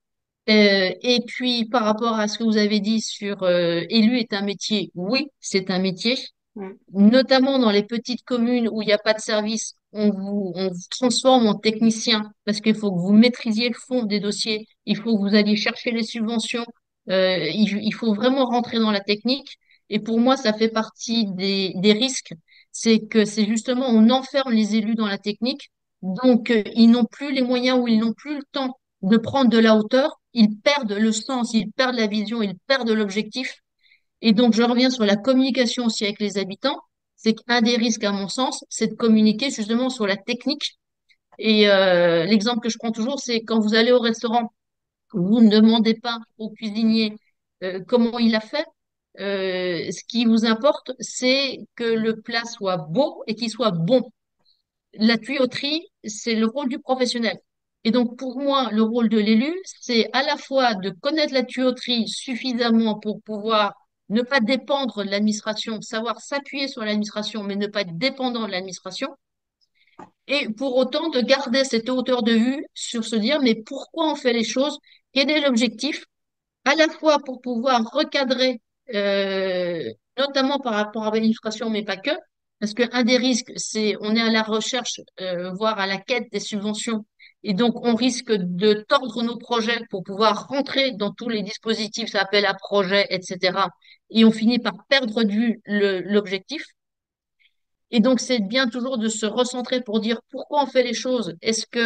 Et puis, par rapport à ce que vous avez dit sur élu est un métier, oui, c'est un métier. Mm. Notamment dans les petites communes où il n'y a pas de service, on vous transforme en technicien parce qu'il faut que vous maîtrisiez le fond des dossiers, il faut que vous alliez chercher les subventions, il faut vraiment rentrer dans la technique. Et pour moi, ça fait partie des risques, c'est que c'est justement on enferme les élus dans la technique, donc ils n'ont plus les moyens ou ils n'ont plus le temps de prendre de la hauteur, ils perdent le sens, ils perdent la vision, ils perdent l'objectif. Et donc, je reviens sur la communication aussi avec les habitants. C'est qu'un des risques, à mon sens, c'est de communiquer justement sur la technique. Et l'exemple que je prends toujours, c'est quand vous allez au restaurant, vous ne demandez pas au cuisinier comment il a fait. Ce qui vous importe, c'est que le plat soit beau et qu'il soit bon. La tuyauterie, c'est le rôle du professionnel. Et donc, pour moi, le rôle de l'élu, c'est à la fois de connaître la tuyauterie suffisamment pour pouvoir ne pas dépendre de l'administration, savoir s'appuyer sur l'administration, mais ne pas être dépendant de l'administration. Et pour autant, de garder cette hauteur de vue sur se dire, mais pourquoi on fait les choses? Quel est l'objectif? À la fois pour pouvoir recadrer, notamment par rapport à l'administration, mais pas que, parce qu'un des risques, c'est on est à la recherche, voire à la quête des subventions, et donc on risque de tordre nos projets pour pouvoir rentrer dans tous les dispositifs, ça appelle à projet, etc. Et on finit par perdre de vue l'objectif. Et donc, c'est bien toujours de se recentrer pour dire pourquoi on fait les choses. Est-ce que,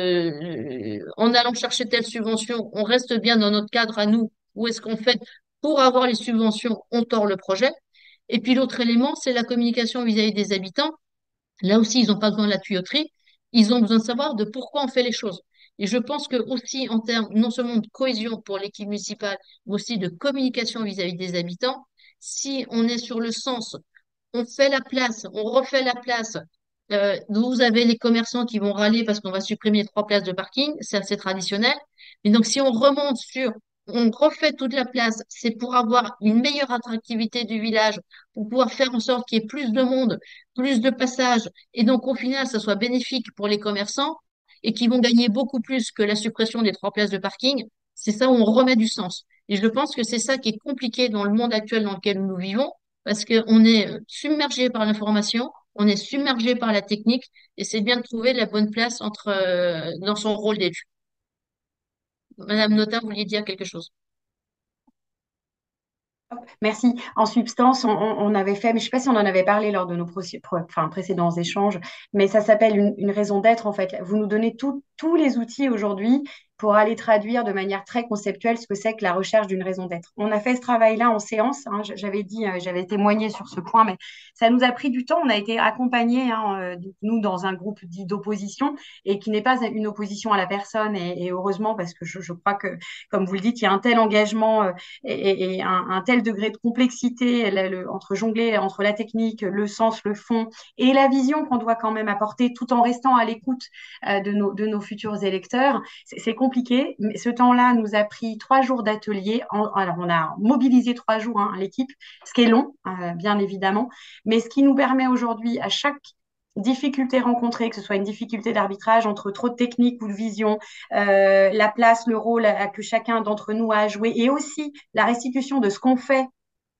en allant chercher telle subvention, on reste bien dans notre cadre à nous, ou est-ce qu'on fait pour avoir les subventions, on tord le projet? Et puis l'autre élément, c'est la communication vis-à-vis des habitants. Là aussi, ils n'ont pas besoin de la tuyauterie, ils ont besoin de savoir de pourquoi on fait les choses. Et je pense que aussi en termes non seulement de cohésion pour l'équipe municipale, mais aussi de communication vis-à-vis des habitants, si on est sur le sens on fait la place, on refait la place. Vous avez les commerçants qui vont râler parce qu'on va supprimer 3 places de parking, c'est assez traditionnel. Mais donc, si on remonte sur, on refait toute la place, c'est pour avoir une meilleure attractivité du village, pour pouvoir faire en sorte qu'il y ait plus de monde, plus de passages, et donc au final, ça soit bénéfique pour les commerçants et qui vont gagner beaucoup plus que la suppression des 3 places de parking. C'est ça où on remet du sens. Et je pense que c'est ça qui est compliqué dans le monde actuel dans lequel nous vivons parce qu'on est submergé par l'information, on est submergé par la technique, et c'est bien de trouver la bonne place dans son rôle d'élu. Madame Notin, vous vouliez dire quelque chose? Merci. En substance, on avait fait, mais je ne sais pas si on en avait parlé lors de nos précédents échanges, mais ça s'appelle une raison d'être en fait. Vous nous donnez tous les outils aujourd'hui pour aller traduire de manière très conceptuelle ce que c'est que la recherche d'une raison d'être. On a fait ce travail-là en séance, hein, j'avais dit, j'avais témoigné sur ce point, mais ça nous a pris du temps. On a été accompagnés, hein, nous, dans un groupe dit d'opposition et qui n'est pas une opposition à la personne, et heureusement, parce que je crois que, comme vous le dites, il y a un tel engagement et un tel degré de complexité entre jongler entre la technique, le sens, le fond et la vision qu'on doit quand même apporter tout en restant à l'écoute de nos futurs électeurs. C'est compliqué, mais ce temps-là nous a pris 3 jours d'atelier. Alors, on a mobilisé 3 jours, hein, l'équipe, ce qui est long, bien évidemment, mais ce qui nous permet aujourd'hui, à chaque difficulté rencontrée, que ce soit une difficulté d'arbitrage entre trop de technique ou de vision, la place, le rôle que chacun d'entre nous a à jouer, et aussi la restitution de ce qu'on fait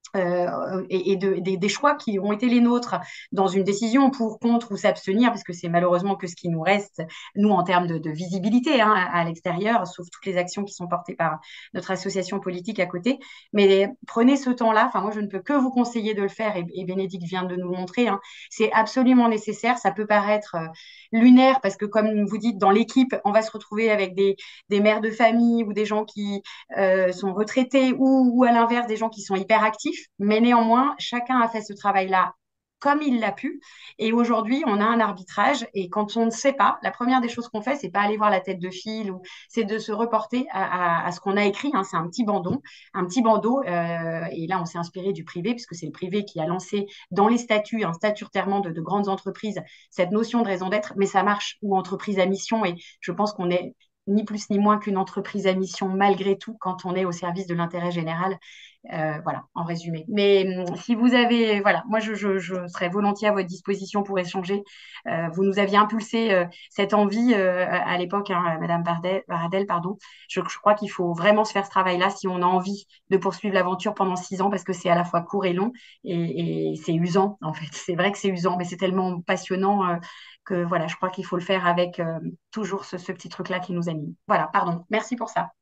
des choix qui ont été les nôtres dans une décision pour, contre ou s'abstenir, parce que c'est malheureusement que ce qui nous reste, nous, en termes de visibilité hein, à l'extérieur, sauf toutes les actions qui sont portées par notre association politique à côté. Mais prenez ce temps-là, enfin moi je ne peux que vous conseiller de le faire, et Bénédicte vient de nous montrer, hein, c'est absolument nécessaire, ça peut paraître lunaire, parce que comme vous dites, dans l'équipe, on va se retrouver avec des mères de famille ou des gens qui sont retraités ou à l'inverse des gens qui sont hyper actifs. Mais néanmoins, chacun a fait ce travail-là comme il l'a pu. Et aujourd'hui, on a un arbitrage. Et quand on ne sait pas, la première des choses qu'on fait, c'est pas aller voir la tête de file ou c'est de se reporter à ce qu'on a écrit. Hein. C'est un petit bandon, un petit bandeau. Et là, on s'est inspiré du privé, puisque c'est le privé qui a lancé dans les statuts, un statutairement de grandes entreprises, cette notion de raison d'être. Mais ça marche, ou entreprise à mission. Et je pense qu'on est ni plus ni moins qu'une entreprise à mission malgré tout quand on est au service de l'intérêt général. Voilà, en résumé. Mais si vous avez, voilà, moi je serais volontiers à votre disposition pour échanger. Vous nous aviez impulsé cette envie à l'époque, hein, Madame Baradel, pardon. Je crois qu'il faut vraiment se faire ce travail-là si on a envie de poursuivre l'aventure pendant 6 ans parce que c'est à la fois court et long et c'est usant en fait. C'est vrai que c'est usant, mais c'est tellement passionnant que voilà, je crois qu'il faut le faire avec toujours ce petit truc-là qui nous anime. Voilà, pardon. Merci pour ça.